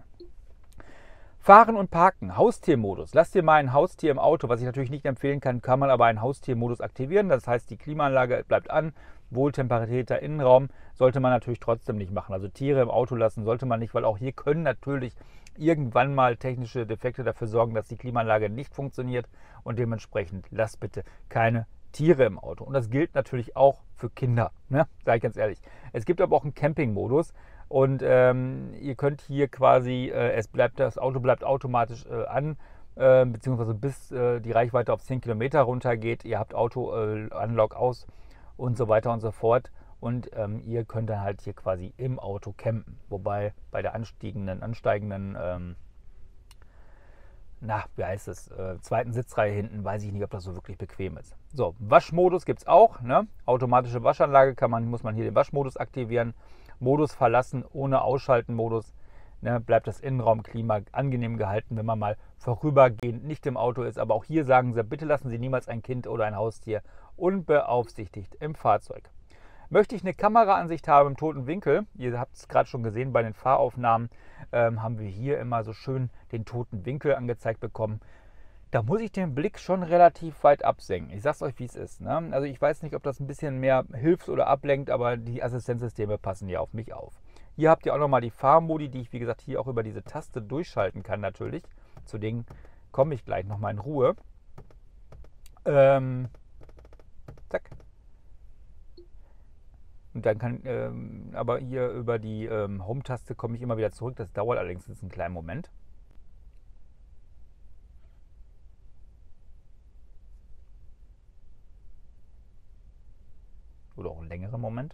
Fahren und Parken, Haustiermodus. Lasst ihr mal ein Haustier im Auto, was ich natürlich nicht empfehlen kann, kann man aber einen Haustiermodus aktivieren. Das heißt, die Klimaanlage bleibt an, wohltemperierter Innenraum sollte man natürlich trotzdem nicht machen. Also Tiere im Auto lassen sollte man nicht, weil auch hier können natürlich irgendwann mal technische Defekte dafür sorgen, dass die Klimaanlage nicht funktioniert und dementsprechend lasst bitte keine Tiere im Auto. Und das gilt natürlich auch für Kinder, ne? Sage ich ganz ehrlich. Es gibt aber auch einen Campingmodus. Und ähm, ihr könnt hier quasi, äh, es bleibt, das Auto bleibt automatisch äh, an, äh, beziehungsweise bis äh, die Reichweite auf zehn Kilometer runtergeht. Ihr habt Auto äh, Unlock aus und so weiter und so fort. Und ähm, ihr könnt dann halt hier quasi im Auto campen. Wobei bei der ansteigenden, ansteigenden ähm, na, wie heißt es, äh, zweiten Sitzreihe hinten, weiß ich nicht, ob das so wirklich bequem ist. So, Waschmodus gibt es auch. Ne? Automatische Waschanlage kann man, muss man hier den Waschmodus aktivieren. Modus verlassen ohne Ausschalten-Modus. Ne, bleibt das Innenraumklima angenehm gehalten, wenn man mal vorübergehend nicht im Auto ist. Aber auch hier sagen sie, bitte lassen Sie niemals ein Kind oder ein Haustier unbeaufsichtigt im Fahrzeug. Möchte ich eine Kameraansicht haben im toten Winkel, ihr habt es gerade schon gesehen bei den Fahraufnahmen, ähm, haben wir hier immer so schön den toten Winkel angezeigt bekommen. Da muss ich den Blick schon relativ weit absenken. Ich sag's euch, wie es ist. Ne? Also ich weiß nicht, ob das ein bisschen mehr hilft oder ablenkt, aber die Assistenzsysteme passen ja auf mich auf. Hier habt ihr auch nochmal die Fahrmodi, die ich, wie gesagt, hier auch über diese Taste durchschalten kann natürlich. Zu denen komme ich gleich nochmal in Ruhe. Ähm, zack. Und dann kann, ähm, aber hier über die ähm, Home-Taste komme ich immer wieder zurück. Das dauert allerdings einen kleinen Moment. Oder auch einen längeren Moment.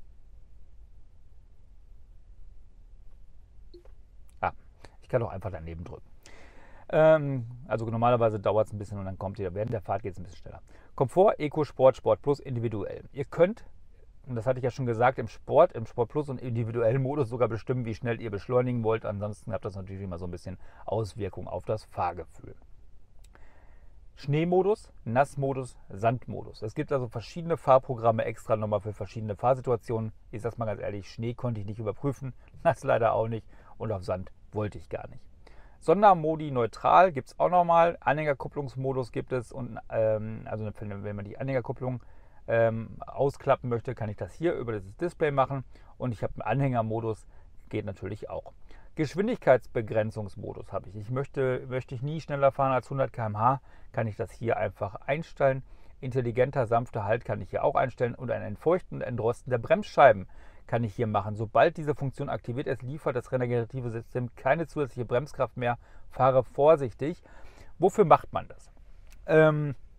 Ah, ich kann auch einfach daneben drücken. Ähm, also normalerweise dauert es ein bisschen und dann kommt ihr, während der Fahrt geht es ein bisschen schneller. Komfort, Eco, Sport, Sport Plus, individuell. Ihr könnt, und das hatte ich ja schon gesagt, im Sport, im Sport Plus und individuellen Modus sogar bestimmen, wie schnell ihr beschleunigen wollt. Ansonsten habt das natürlich immer so ein bisschen Auswirkung auf das Fahrgefühl. Schneemodus, Nassmodus, Sandmodus. Es gibt also verschiedene Fahrprogramme extra nochmal für verschiedene Fahrsituationen. Ich sag's mal ganz ehrlich, Schnee konnte ich nicht überprüfen, Nass leider auch nicht und auf Sand wollte ich gar nicht. Sondermodi neutral gibt es auch nochmal, Anhängerkupplungsmodus gibt es und ähm, also wenn man die Anhängerkupplung ähm, ausklappen möchte, kann ich das hier über das Display machen und ich habe einen Anhängermodus, geht natürlich auch. Geschwindigkeitsbegrenzungsmodus habe ich. Ich möchte, möchte ich nie schneller fahren als hundert Kilometer pro Stunde, kann ich das hier einfach einstellen. Intelligenter, sanfter Halt kann ich hier auch einstellen und ein Entfeuchten und Entrosten der Bremsscheiben kann ich hier machen. Sobald diese Funktion aktiviert ist, liefert das regenerative System keine zusätzliche Bremskraft mehr. Fahre vorsichtig. Wofür macht man das? Ähm,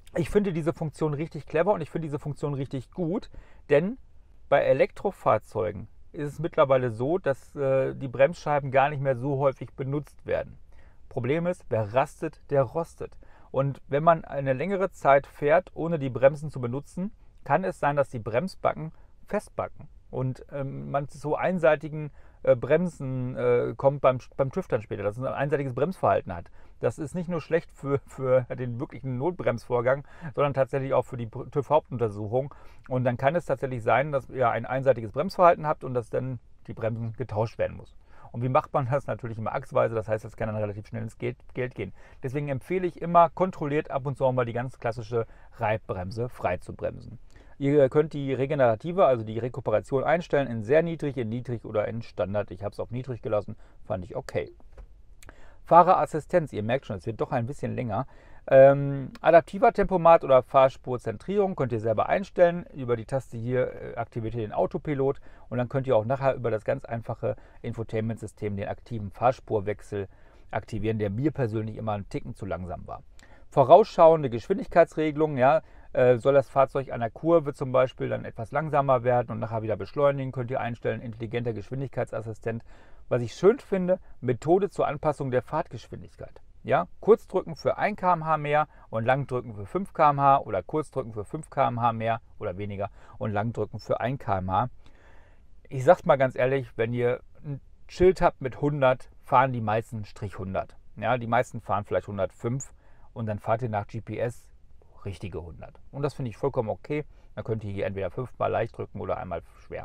Ich finde diese Funktion richtig clever und ich finde diese Funktion richtig gut, denn bei Elektrofahrzeugen ist es mittlerweile so, dass äh, die Bremsscheiben gar nicht mehr so häufig benutzt werden. Problem ist, wer rastet, der rostet. Und wenn man eine längere Zeit fährt, ohne die Bremsen zu benutzen, kann es sein, dass die Bremsbacken festbacken und ähm, man zu so einseitigen äh, Bremsen äh, kommt beim, beim TÜV dann später, dass es ein einseitiges Bremsverhalten hat. Das ist nicht nur schlecht für, für den wirklichen Notbremsvorgang, sondern tatsächlich auch für die TÜV-Hauptuntersuchung. Und dann kann es tatsächlich sein, dass ihr ein einseitiges Bremsverhalten habt und dass dann die Bremsen getauscht werden muss. Und wie macht man das? Natürlich immer achsweise, das heißt, das kann dann relativ schnell ins Geld, Geld gehen. Deswegen empfehle ich immer, kontrolliert ab und zu auch mal die ganz klassische Reibbremse frei zu bremsen. Ihr könnt die Regenerative, also die Rekuperation einstellen in sehr niedrig, in niedrig oder in Standard. Ich habe es auf niedrig gelassen, fand ich okay. Fahrerassistenz, ihr merkt schon, es wird doch ein bisschen länger. Ähm, adaptiver Tempomat oder Fahrspurzentrierung könnt ihr selber einstellen. Über die Taste hier äh, aktiviert ihr den Autopilot und dann könnt ihr auch nachher über das ganz einfache Infotainment-System den aktiven Fahrspurwechsel aktivieren, der mir persönlich immer einen Ticken zu langsam war. Vorausschauende Geschwindigkeitsregelung, ja, äh, soll das Fahrzeug an der Kurve zum Beispiel dann etwas langsamer werden und nachher wieder beschleunigen, könnt ihr einstellen, intelligenter Geschwindigkeitsassistent. Was ich schön finde, Methode zur Anpassung der Fahrtgeschwindigkeit. Ja, kurz drücken für ein Kilometer pro Stunde mehr und lang drücken für fünf Kilometer pro Stunde oder kurz drücken für fünf Kilometer pro Stunde mehr oder weniger und lang drücken für ein Kilometer pro Stunde. Ich sag's mal ganz ehrlich, wenn ihr ein Schild habt mit hundert, fahren die meisten Strich hundert. Ja, die meisten fahren vielleicht hundertfünf und dann fahrt ihr nach G P S richtige hundert. Und das finde ich vollkommen okay. Dann könnt ihr hier entweder fünfmal leicht drücken oder einmal schwer.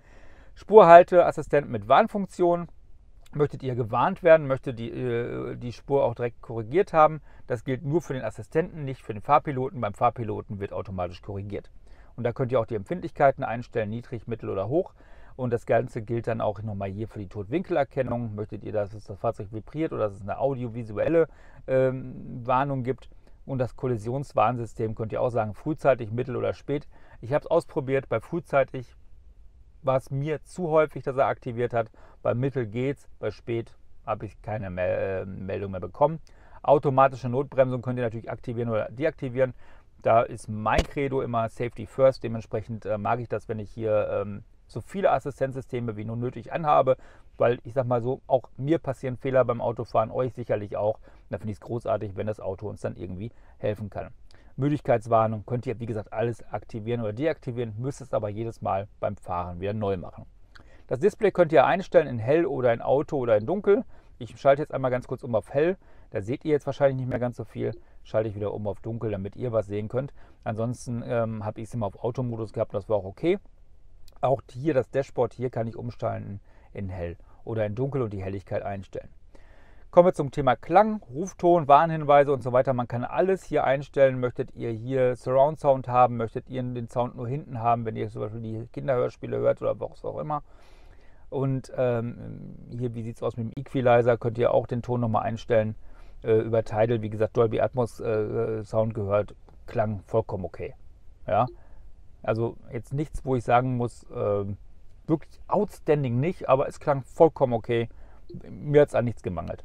Spurhalteassistent mit Warnfunktion. Möchtet ihr gewarnt werden, möchtet die, äh, die Spur auch direkt korrigiert haben. Das gilt nur für den Assistenten, nicht für den Fahrpiloten. Beim Fahrpiloten wird automatisch korrigiert. Und da könnt ihr auch die Empfindlichkeiten einstellen, niedrig, mittel oder hoch. Und das Ganze gilt dann auch nochmal hier für die Totwinkelerkennung. Möchtet ihr, dass es das Fahrzeug vibriert oder dass es eine audiovisuelle ähm, Warnung gibt? Und das Kollisionswarnsystem könnt ihr auch sagen, frühzeitig, mittel oder spät. Ich habe es ausprobiert, bei frühzeitig war es mir zu häufig, dass er aktiviert hat. Bei mittel geht's, bei spät habe ich keine Meldung mehr bekommen. Automatische Notbremsung könnt ihr natürlich aktivieren oder deaktivieren. Da ist mein Credo immer Safety First. Dementsprechend äh, mag ich das, wenn ich hier ähm, so viele Assistenzsysteme wie nur nötig anhabe, weil ich sag mal so, auch mir passieren Fehler beim Autofahren, euch sicherlich auch. Da finde ich es großartig, wenn das Auto uns dann irgendwie helfen kann. Müdigkeitswarnung könnt ihr, wie gesagt, alles aktivieren oder deaktivieren, müsst es aber jedes Mal beim Fahren wieder neu machen. Das Display könnt ihr einstellen in hell oder in Auto oder in dunkel. Ich schalte jetzt einmal ganz kurz um auf hell. Da seht ihr jetzt wahrscheinlich nicht mehr ganz so viel. Schalte ich wieder um auf dunkel, damit ihr was sehen könnt. Ansonsten ähm, habe ich es immer auf Automodus gehabt, das war auch okay. Auch hier das Dashboard, hier kann ich umstellen in hell oder in dunkel und die Helligkeit einstellen. Kommen wir zum Thema Klang, Rufton, Warnhinweise und so weiter. Man kann alles hier einstellen. Möchtet ihr hier Surround Sound haben, möchtet ihr den Sound nur hinten haben, wenn ihr zum Beispiel die Kinderhörspiele hört oder was auch immer. Und ähm, hier, wie sieht es aus mit dem Equalizer, könnt ihr auch den Ton nochmal einstellen. Äh, über Tidal, wie gesagt, Dolby Atmos äh, Sound gehört, klang vollkommen okay. Ja, also jetzt nichts, wo ich sagen muss, äh, wirklich outstanding nicht, aber es klang vollkommen okay. Mir hat es an nichts gemangelt.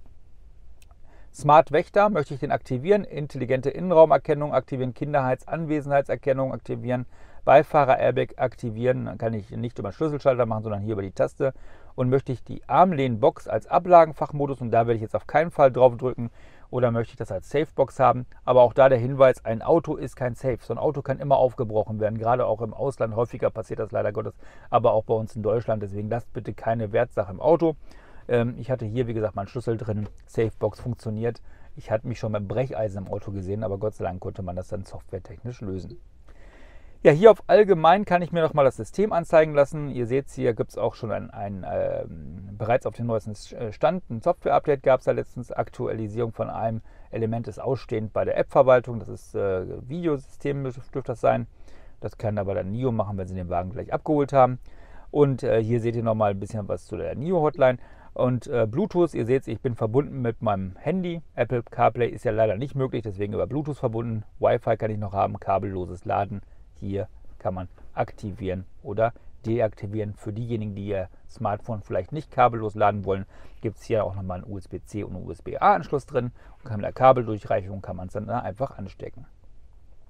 Smart Wächter, möchte ich den aktivieren, intelligente Innenraumerkennung aktivieren, Kinderheitsanwesenheitserkennung aktivieren, Beifahrer-Airbag aktivieren, dann kann ich nicht über den Schlüsselschalter machen, sondern hier über die Taste. Und möchte ich die Armlehnbox als Ablagenfachmodus, und da werde ich jetzt auf keinen Fall drauf drücken, oder möchte ich das als Safebox haben, aber auch da der Hinweis, ein Auto ist kein Safe, so ein Auto kann immer aufgebrochen werden, gerade auch im Ausland, häufiger passiert das leider Gottes, aber auch bei uns in Deutschland, deswegen lasst bitte keine Wertsache im Auto. Ich hatte hier, wie gesagt, meinen Schlüssel drin. Safebox funktioniert. Ich hatte mich schon beim Brecheisen im Auto gesehen, aber Gott sei Dank konnte man das dann softwaretechnisch lösen. Ja, hier auf Allgemein kann ich mir nochmal das System anzeigen lassen. Ihr seht, hier gibt es auch schon ein, ein äh, bereits auf dem neuesten Stand. Ein Software-Update gab es da letztens. Aktualisierung von einem Element ist ausstehend bei der App-Verwaltung. Das ist äh, Videosystem, dürfte das sein. Das kann aber dann NIO machen, wenn sie den Wagen gleich abgeholt haben. Und äh, hier seht ihr nochmal ein bisschen was zu der NIO-Hotline. Und äh, Bluetooth, ihr seht, ich bin verbunden mit meinem Handy. Apple CarPlay ist ja leider nicht möglich, deswegen über Bluetooth verbunden. Wi-Fi kann ich noch haben, kabelloses Laden. Hier kann man aktivieren oder deaktivieren. Für diejenigen, die ihr Smartphone vielleicht nicht kabellos laden wollen, gibt es hier auch nochmal einen U S B C und einen U S B A Anschluss drin. Und mit der Kabeldurchreichung kann man es dann einfach anstecken.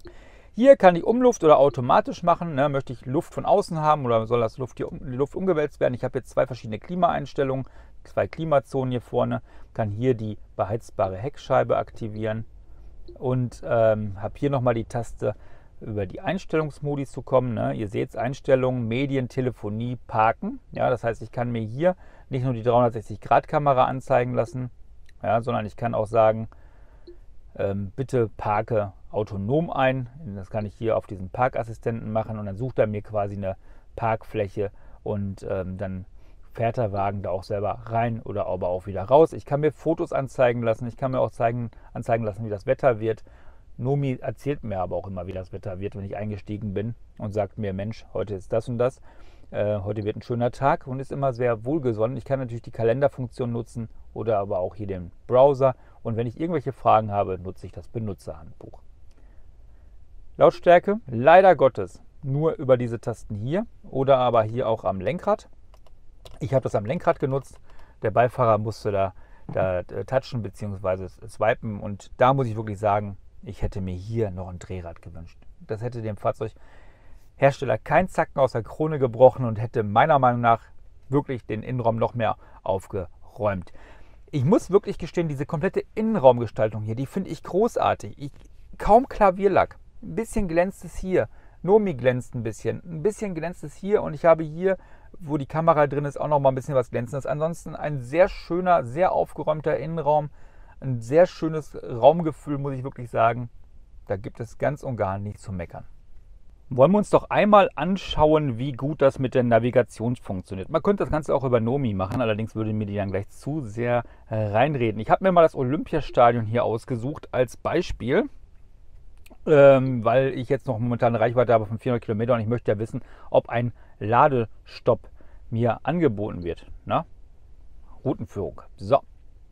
Hier kann ich Umluft oder automatisch machen. Ne? Möchte ich Luft von außen haben oder soll das Luft hier, die Luft umgewälzt werden? Ich habe jetzt zwei verschiedene Klimaeinstellungen, zwei Klimazonen hier vorne. Kann hier die beheizbare Heckscheibe aktivieren und ähm, habe hier nochmal die Taste, über die Einstellungsmodis zu kommen. Ne? Ihr seht Einstellungen, Medien, Telefonie, Parken. Ja, das heißt, ich kann mir hier nicht nur die dreihundertsechzig Grad Kamera anzeigen lassen, ja, sondern ich kann auch sagen, ähm, bitte parke autonom ein. Das kann ich hier auf diesen Parkassistenten machen und dann sucht er mir quasi eine Parkfläche und ähm, dann fährt der Wagen da auch selber rein oder aber auch wieder raus. Ich kann mir Fotos anzeigen lassen, ich kann mir auch zeigen, anzeigen lassen, wie das Wetter wird. Nomi erzählt mir aber auch immer, wie das Wetter wird, wenn ich eingestiegen bin und sagt mir, Mensch, heute ist das und das, äh, heute wird ein schöner Tag und ist immer sehr wohlgesonnen. Ich kann natürlich die Kalenderfunktion nutzen oder aber auch hier den Browser und wenn ich irgendwelche Fragen habe, nutze ich das Benutzerhandbuch. Lautstärke, leider Gottes, nur über diese Tasten hier oder aber hier auch am Lenkrad. Ich habe das am Lenkrad genutzt, der Beifahrer musste da, da touchen bzw. swipen und da muss ich wirklich sagen, ich hätte mir hier noch ein Drehrad gewünscht. Das hätte dem Fahrzeughersteller keinen Zacken aus der Krone gebrochen und hätte meiner Meinung nach wirklich den Innenraum noch mehr aufgeräumt. Ich muss wirklich gestehen, diese komplette Innenraumgestaltung hier, die finde ich großartig. Ich, kaum Klavierlack, ein bisschen glänzt es hier. Nomi glänzt ein bisschen, ein bisschen glänzt es hier und ich habe hier, wo die Kamera drin ist, auch noch mal ein bisschen was Glänzendes. Ansonsten ein sehr schöner, sehr aufgeräumter Innenraum. Ein sehr schönes Raumgefühl, muss ich wirklich sagen. Da gibt es ganz und gar nichts zu meckern. Wollen wir uns doch einmal anschauen, wie gut das mit der Navigation funktioniert. Man könnte das Ganze auch über Nomi machen, allerdings würde mir die dann gleich zu sehr reinreden. Ich habe mir mal das Olympiastadion hier ausgesucht als Beispiel, ähm, weil ich jetzt noch momentan eine Reichweite habe von vierhundert Kilometern und ich möchte ja wissen, ob ein Ladestopp mir angeboten wird. Na? Routenführung. So.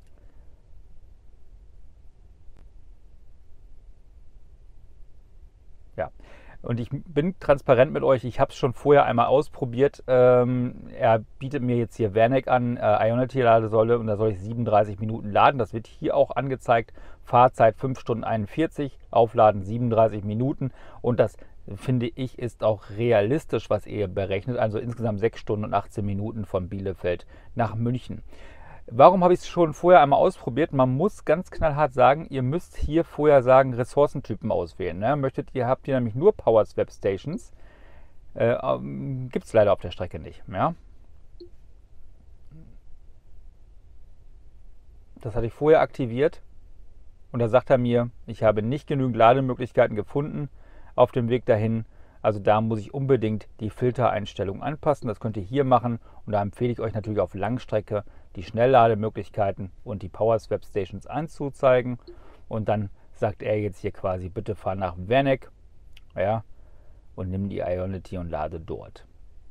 Ja, und ich bin transparent mit euch, ich habe es schon vorher einmal ausprobiert. Ähm, er bietet mir jetzt hier Werneck an, äh, Ionity-Ladesäule und da soll ich siebenunddreißig Minuten laden. Das wird hier auch angezeigt. Fahrzeit fünf Stunden einundvierzig, Aufladen siebenunddreißig Minuten und das finde ich ist auch realistisch, was ihr berechnet. Also insgesamt sechs Stunden und achtzehn Minuten von Bielefeld nach München. Warum habe ich es schon vorher einmal ausprobiert? Man muss ganz knallhart sagen, ihr müsst hier vorher sagen, Ressourcentypen auswählen. Ne? Möchtet ihr, habt ihr nämlich nur Power Swap Stations. Äh, ähm, Gibt es leider auf der Strecke nicht. Ja? Das hatte ich vorher aktiviert und da sagt er mir, ich habe nicht genügend Lademöglichkeiten gefunden auf dem Weg dahin. Also da muss ich unbedingt die Filtereinstellungen anpassen. Das könnt ihr hier machen und da empfehle ich euch natürlich auf Langstrecke die Schnelllademöglichkeiten und die Power Swap Stations anzuzeigen. Und dann sagt er jetzt hier quasi, bitte fahr nach Werneck, ja, und nimm die Ionity und lade dort.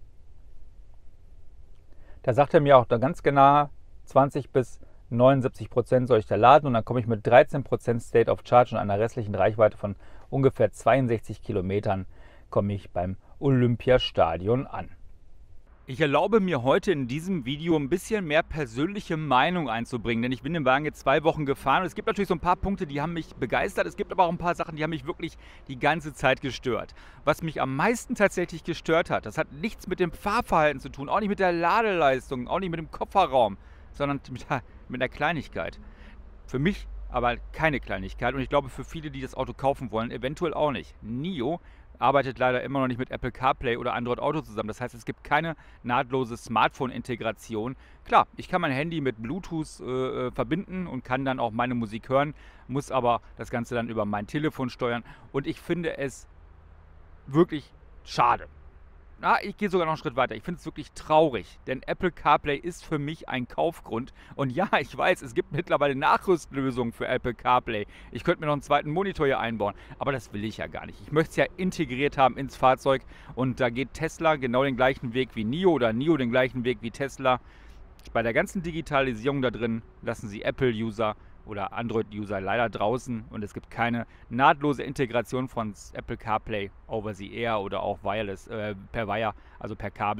Da sagt er mir auch da ganz genau, zwanzig bis neunundsiebzig Prozent soll ich da laden und dann komme ich mit dreizehn Prozent State of Charge und einer restlichen Reichweite von ungefähr zweiundsechzig Kilometern komme ich beim Olympiastadion an. Ich erlaube mir heute in diesem Video ein bisschen mehr persönliche Meinung einzubringen, denn ich bin den Wagen jetzt zwei Wochen gefahren und es gibt natürlich so ein paar Punkte, die haben mich begeistert, es gibt aber auch ein paar Sachen, die haben mich wirklich die ganze Zeit gestört. Was mich am meisten tatsächlich gestört hat, das hat nichts mit dem Fahrverhalten zu tun, auch nicht mit der Ladeleistung, auch nicht mit dem Kofferraum, sondern mit der, mit der Kleinigkeit. Für mich aber keine Kleinigkeit und ich glaube für viele, die das Auto kaufen wollen, eventuell auch nicht. NIO arbeitet leider immer noch nicht mit Apple CarPlay oder Android Auto zusammen. Das heißt, es gibt keine nahtlose Smartphone-Integration. Klar, ich kann mein Handy mit Bluetooth äh, verbinden und kann dann auch meine Musik hören, muss aber das Ganze dann über mein Telefon steuern. Und ich finde es wirklich schade. Na, ich gehe sogar noch einen Schritt weiter. Ich finde es wirklich traurig, denn Apple CarPlay ist für mich ein Kaufgrund. Und ja, ich weiß, es gibt mittlerweile Nachrüstlösungen für Apple CarPlay. Ich könnte mir noch einen zweiten Monitor hier einbauen, aber das will ich ja gar nicht. Ich möchte es ja integriert haben ins Fahrzeug und da geht Tesla genau den gleichen Weg wie NIO oder NIO den gleichen Weg wie Tesla. Bei der ganzen Digitalisierung da drin lassen sie Apple-User oder Android-User leider draußen und es gibt keine nahtlose Integration von Apple CarPlay over the Air oder auch wireless, äh, per Wire, also per Kabel.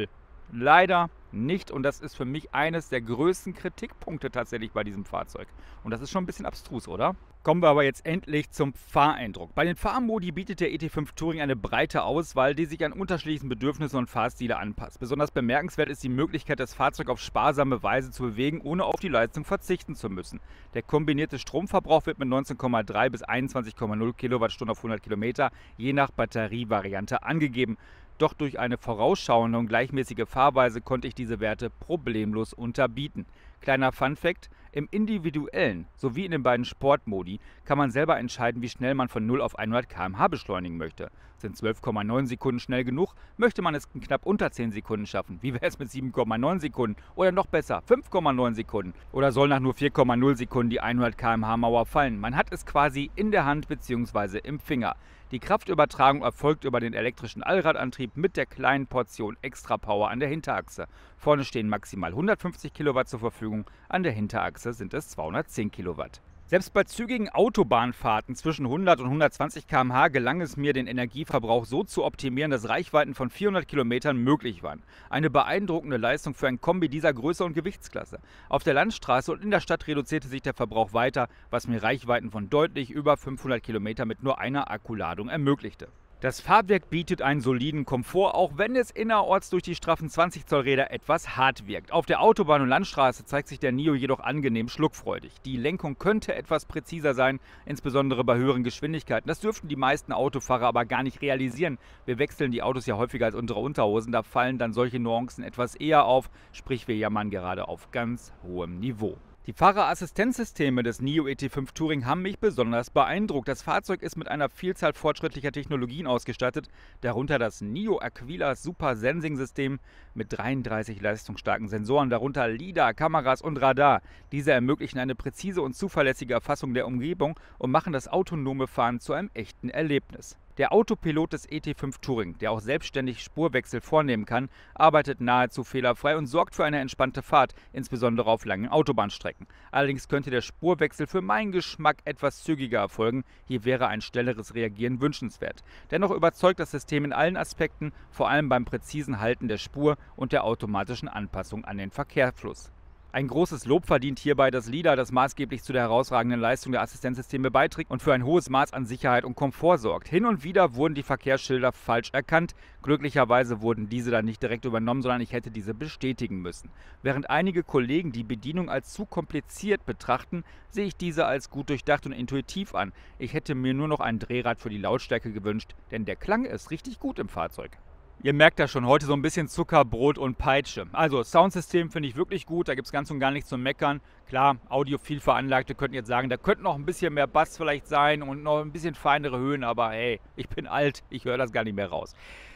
Leider nicht, und das ist für mich eines der größten Kritikpunkte tatsächlich bei diesem Fahrzeug. Und das ist schon ein bisschen abstrus, oder? Kommen wir aber jetzt endlich zum Fahreindruck. Bei den Fahrmodi bietet der E T fünf Touring eine breite Auswahl, die sich an unterschiedlichen Bedürfnissen und Fahrstile anpasst. Besonders bemerkenswert ist die Möglichkeit, das Fahrzeug auf sparsame Weise zu bewegen, ohne auf die Leistung verzichten zu müssen. Der kombinierte Stromverbrauch wird mit neunzehn Komma drei bis einundzwanzig Komma null Kilowattstunden auf hundert Kilometer je nach Batterievariante angegeben. Doch durch eine vorausschauende und gleichmäßige Fahrweise konnte ich diese Werte problemlos unterbieten. Kleiner Funfact: Im individuellen sowie in den beiden Sportmodi kann man selber entscheiden, wie schnell man von null auf hundert Kilometer pro Stunde beschleunigen möchte. Sind zwölf Komma neun Sekunden schnell genug, möchte man es in knapp unter zehn Sekunden schaffen. Wie wäre es mit sieben Komma neun Sekunden oder noch besser fünf Komma neun Sekunden? Oder soll nach nur vier Komma null Sekunden die hundert Kilometer pro Stunde Mauer fallen? Man hat es quasi in der Hand bzw. im Finger. Die Kraftübertragung erfolgt über den elektrischen Allradantrieb mit der kleinen Portion Extra Power an der Hinterachse. Vorne stehen maximal hundertfünfzig Kilowatt zur Verfügung, an der Hinterachse sind es zweihundertzehn Kilowatt. Selbst bei zügigen Autobahnfahrten zwischen hundert und hundertzwanzig Kilometer pro Stunde gelang es mir, den Energieverbrauch so zu optimieren, dass Reichweiten von vierhundert Kilometern möglich waren. Eine beeindruckende Leistung für ein Kombi dieser Größe und Gewichtsklasse. Auf der Landstraße und in der Stadt reduzierte sich der Verbrauch weiter, was mir Reichweiten von deutlich über fünfhundert Kilometern mit nur einer Akkuladung ermöglichte. Das Fahrwerk bietet einen soliden Komfort, auch wenn es innerorts durch die straffen zwanzig Zoll Räder etwas hart wirkt. Auf der Autobahn und Landstraße zeigt sich der Nio jedoch angenehm schluckfreudig. Die Lenkung könnte etwas präziser sein, insbesondere bei höheren Geschwindigkeiten. Das dürften die meisten Autofahrer aber gar nicht realisieren. Wir wechseln die Autos ja häufiger als unsere Unterhosen, da fallen dann solche Nuancen etwas eher auf, sprich wir jammern gerade auf ganz hohem Niveau. Die Fahrerassistenzsysteme des Nio E T fünf Touring haben mich besonders beeindruckt. Das Fahrzeug ist mit einer Vielzahl fortschrittlicher Technologien ausgestattet, darunter das Nio Aquila Super Sensing System mit dreiunddreißig leistungsstarken Sensoren, darunter LiDAR, Kameras und Radar. Diese ermöglichen eine präzise und zuverlässige Erfassung der Umgebung und machen das autonome Fahren zu einem echten Erlebnis. Der Autopilot des E T fünf Touring, der auch selbstständig Spurwechsel vornehmen kann, arbeitet nahezu fehlerfrei und sorgt für eine entspannte Fahrt, insbesondere auf langen Autobahnstrecken. Allerdings könnte der Spurwechsel für meinen Geschmack etwas zügiger erfolgen, hier wäre ein schnelleres Reagieren wünschenswert. Dennoch überzeugt das System in allen Aspekten, vor allem beim präzisen Halten der Spur und der automatischen Anpassung an den Verkehrsfluss. Ein großes Lob verdient hierbei das LiDAR, das maßgeblich zu der herausragenden Leistung der Assistenzsysteme beiträgt und für ein hohes Maß an Sicherheit und Komfort sorgt. Hin und wieder wurden die Verkehrsschilder falsch erkannt. Glücklicherweise wurden diese dann nicht direkt übernommen, sondern ich hätte diese bestätigen müssen. Während einige Kollegen die Bedienung als zu kompliziert betrachten, sehe ich diese als gut durchdacht und intuitiv an. Ich hätte mir nur noch ein Drehrad für die Lautstärke gewünscht, denn der Klang ist richtig gut im Fahrzeug. Ihr merkt ja schon, heute so ein bisschen Zucker, Brot und Peitsche. Also, Soundsystem finde ich wirklich gut, da gibt es ganz und gar nichts zu meckern. Klar, audiophil veranlagt, wir könnten jetzt sagen, da könnte noch ein bisschen mehr Bass vielleicht sein und noch ein bisschen feinere Höhen, aber hey, ich bin alt, ich höre das gar nicht mehr raus.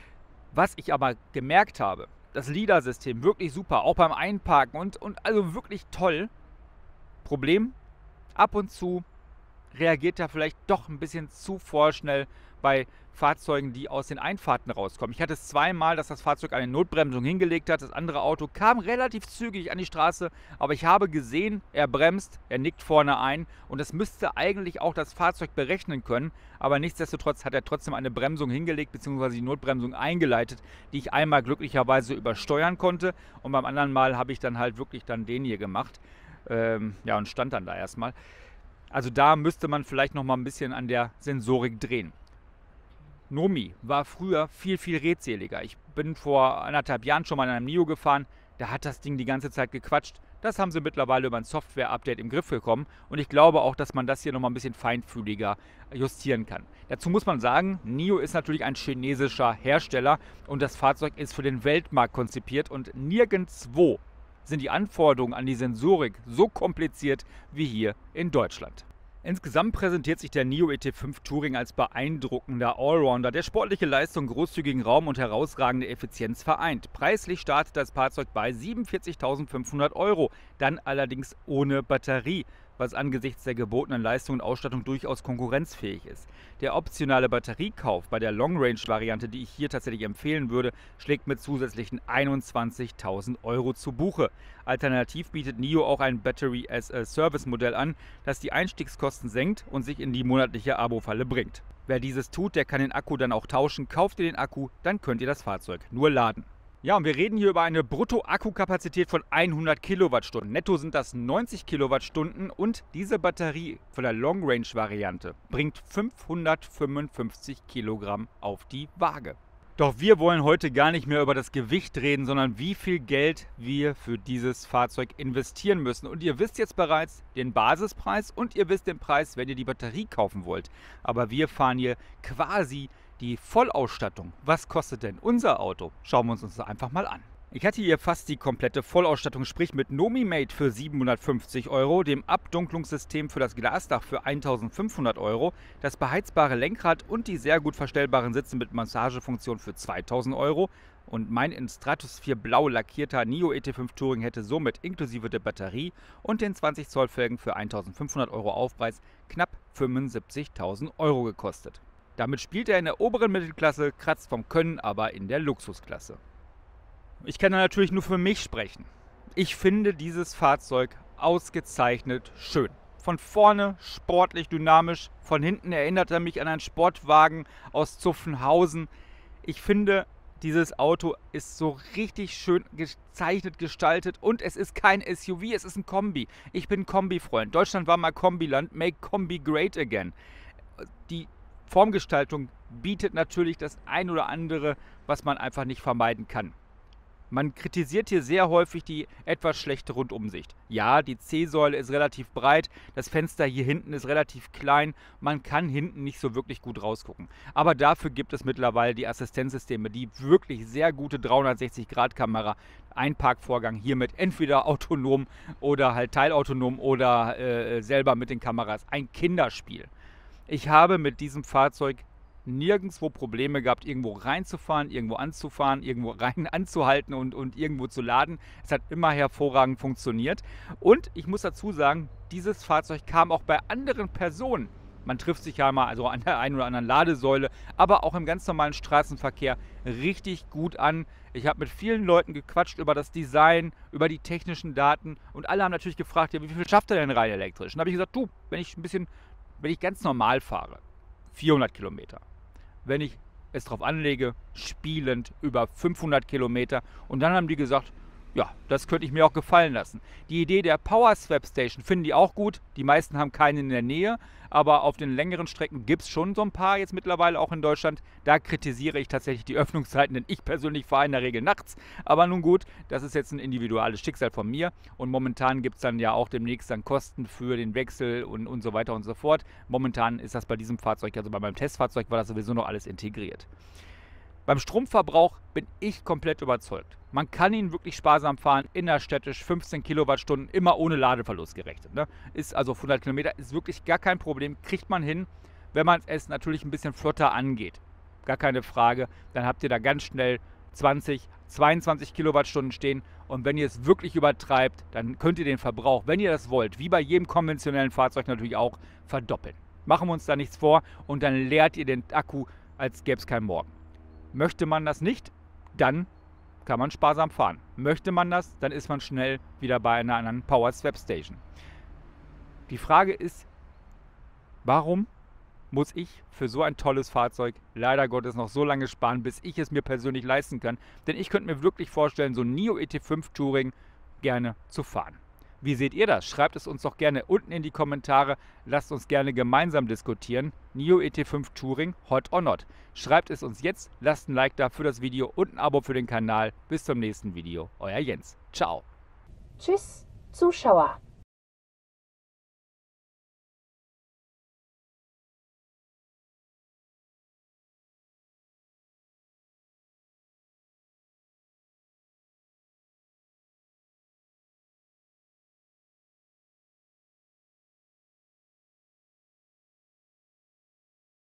Was ich aber gemerkt habe, das LiDAR-System wirklich super, auch beim Einparken und, und also wirklich toll. Problem, ab und zu reagiert er vielleicht doch ein bisschen zu vorschnell bei Fahrzeugen, die aus den Einfahrten rauskommen. Ich hatte es zweimal, dass das Fahrzeug eine Notbremsung hingelegt hat. Das andere Auto kam relativ zügig an die Straße, aber ich habe gesehen, er bremst, er nickt vorne ein und das müsste eigentlich auch das Fahrzeug berechnen können. Aber nichtsdestotrotz hat er trotzdem eine Bremsung hingelegt bzw. die Notbremsung eingeleitet, die ich einmal glücklicherweise übersteuern konnte und beim anderen Mal habe ich dann halt wirklich dann den hier gemacht. Ähm, ja, und stand dann da erstmal. Also da müsste man vielleicht noch mal ein bisschen an der Sensorik drehen. Nomi war früher viel, viel redseliger. Ich bin vor anderthalb Jahren schon mal in einem Nio gefahren, da hat das Ding die ganze Zeit gequatscht. Das haben sie mittlerweile über ein Software-Update im Griff bekommen und ich glaube auch, dass man das hier nochmal ein bisschen feinfühliger justieren kann. Dazu muss man sagen, Nio ist natürlich ein chinesischer Hersteller und das Fahrzeug ist für den Weltmarkt konzipiert und nirgendwo sind die Anforderungen an die Sensorik so kompliziert wie hier in Deutschland. Insgesamt präsentiert sich der Nio E T fünf Touring als beeindruckender Allrounder, der sportliche Leistung, großzügigen Raum und herausragende Effizienz vereint. Preislich startet das Fahrzeug bei siebenundvierzigtausendfünfhundert Euro, dann allerdings ohne Batterie, was angesichts der gebotenen Leistung und Ausstattung durchaus konkurrenzfähig ist. Der optionale Batteriekauf bei der Long-Range-Variante, die ich hier tatsächlich empfehlen würde, schlägt mit zusätzlichen einundzwanzigtausend Euro zu Buche. Alternativ bietet Nio auch ein Battery-as-a-Service-Modell an, das die Einstiegskosten senkt und sich in die monatliche Abo-Falle bringt. Wer dieses tut, der kann den Akku dann auch tauschen. Kauft ihr den Akku, dann könnt ihr das Fahrzeug nur laden. Ja, und wir reden hier über eine Brutto-Akkukapazität von hundert Kilowattstunden. Netto sind das neunzig Kilowattstunden und diese Batterie von der Long-Range-Variante bringt fünfhundertfünfundfünfzig Kilogramm auf die Waage. Doch wir wollen heute gar nicht mehr über das Gewicht reden, sondern wie viel Geld wir für dieses Fahrzeug investieren müssen. Und ihr wisst jetzt bereits den Basispreis und ihr wisst den Preis, wenn ihr die Batterie kaufen wollt. Aber wir fahren hier quasi die Vollausstattung. Was kostet denn unser Auto? Schauen wir uns das einfach mal an. Ich hatte hier fast die komplette Vollausstattung, sprich mit Nomimate für siebenhundertfünfzig Euro, dem Abdunklungssystem für das Glasdach für eintausendfünfhundert Euro, das beheizbare Lenkrad und die sehr gut verstellbaren Sitze mit Massagefunktion für zweitausend Euro. Und mein in Stratosphere blau lackierter Nio E T fünf Touring hätte somit inklusive der Batterie und den zwanzig Zoll Felgen für eintausendfünfhundert Euro Aufpreis knapp fünfundsiebzigtausend Euro gekostet. Damit spielt er in der oberen Mittelklasse, kratzt vom Können aber in der Luxusklasse. Ich kann da natürlich nur für mich sprechen. Ich finde dieses Fahrzeug ausgezeichnet schön. Von vorne sportlich, dynamisch, von hinten erinnert er mich an einen Sportwagen aus Zuffenhausen. Ich finde, dieses Auto ist so richtig schön gezeichnet, gestaltet und es ist kein S U V, es ist ein Kombi. Ich bin Kombi-Freund. Deutschland war mal Kombiland, make Kombi great again. Die Formgestaltung bietet natürlich das ein oder andere, was man einfach nicht vermeiden kann. Man kritisiert hier sehr häufig die etwas schlechte Rundumsicht. Ja, die C-Säule ist relativ breit, das Fenster hier hinten ist relativ klein, man kann hinten nicht so wirklich gut rausgucken. Aber dafür gibt es mittlerweile die Assistenzsysteme, die wirklich sehr gute dreihundertsechzig Grad Kamera, Einparkvorgang hiermit entweder autonom oder halt teilautonom oder äh, selber mit den Kameras. Ein Kinderspiel. Ich habe mit diesem Fahrzeug nirgendwo Probleme gehabt, irgendwo reinzufahren, irgendwo anzufahren, irgendwo rein anzuhalten und, und irgendwo zu laden. Es hat immer hervorragend funktioniert. Und ich muss dazu sagen, dieses Fahrzeug kam auch bei anderen Personen, man trifft sich ja mal also an der einen oder anderen Ladesäule, aber auch im ganz normalen Straßenverkehr richtig gut an. Ich habe mit vielen Leuten gequatscht über das Design, über die technischen Daten und alle haben natürlich gefragt, ja, wie viel schafft er denn rein elektrisch? Und da habe ich gesagt, du, wenn ich ein bisschen Wenn ich ganz normal fahre, vierhundert Kilometer. Wenn ich es drauf anlege, spielend über fünfhundert Kilometer. Und dann haben die gesagt, ja, das könnte ich mir auch gefallen lassen. Die Idee der Power Swap Station finden die auch gut. Die meisten haben keine in der Nähe, aber auf den längeren Strecken gibt es schon so ein paar jetzt mittlerweile auch in Deutschland. Da kritisiere ich tatsächlich die Öffnungszeiten, denn ich persönlich fahre in der Regel nachts. Aber nun gut, das ist jetzt ein individuelles Schicksal von mir. Und momentan gibt es dann ja auch demnächst dann Kosten für den Wechsel und, und so weiter und so fort. Momentan ist das bei diesem Fahrzeug, also bei meinem Testfahrzeug war das sowieso noch alles integriert. Beim Stromverbrauch bin ich komplett überzeugt. Man kann ihn wirklich sparsam fahren, innerstädtisch, fünfzehn Kilowattstunden, immer ohne Ladeverlust gerechnet. Ne? Ist also auf hundert Kilometer, ist wirklich gar kein Problem, kriegt man hin, wenn man es natürlich ein bisschen flotter angeht. Gar keine Frage, dann habt ihr da ganz schnell zwanzig, zweiundzwanzig Kilowattstunden stehen und wenn ihr es wirklich übertreibt, dann könnt ihr den Verbrauch, wenn ihr das wollt, wie bei jedem konventionellen Fahrzeug natürlich auch, verdoppeln. Machen wir uns da nichts vor und dann leert ihr den Akku, als gäbe es keinen Morgen. Möchte man das nicht, dann kann man sparsam fahren. Möchte man das, dann ist man schnell wieder bei einer anderen Power Swap Station. Die Frage ist, warum muss ich für so ein tolles Fahrzeug leider Gottes noch so lange sparen, bis ich es mir persönlich leisten kann? Denn ich könnte mir wirklich vorstellen, so ein Nio E T fünf Touring gerne zu fahren. Wie seht ihr das? Schreibt es uns doch gerne unten in die Kommentare. Lasst uns gerne gemeinsam diskutieren. Nio E T fünf Touring, hot or not? Schreibt es uns jetzt, lasst ein Like da für das Video und ein Abo für den Kanal. Bis zum nächsten Video. Euer Jens. Ciao. Tschüss, Zuschauer.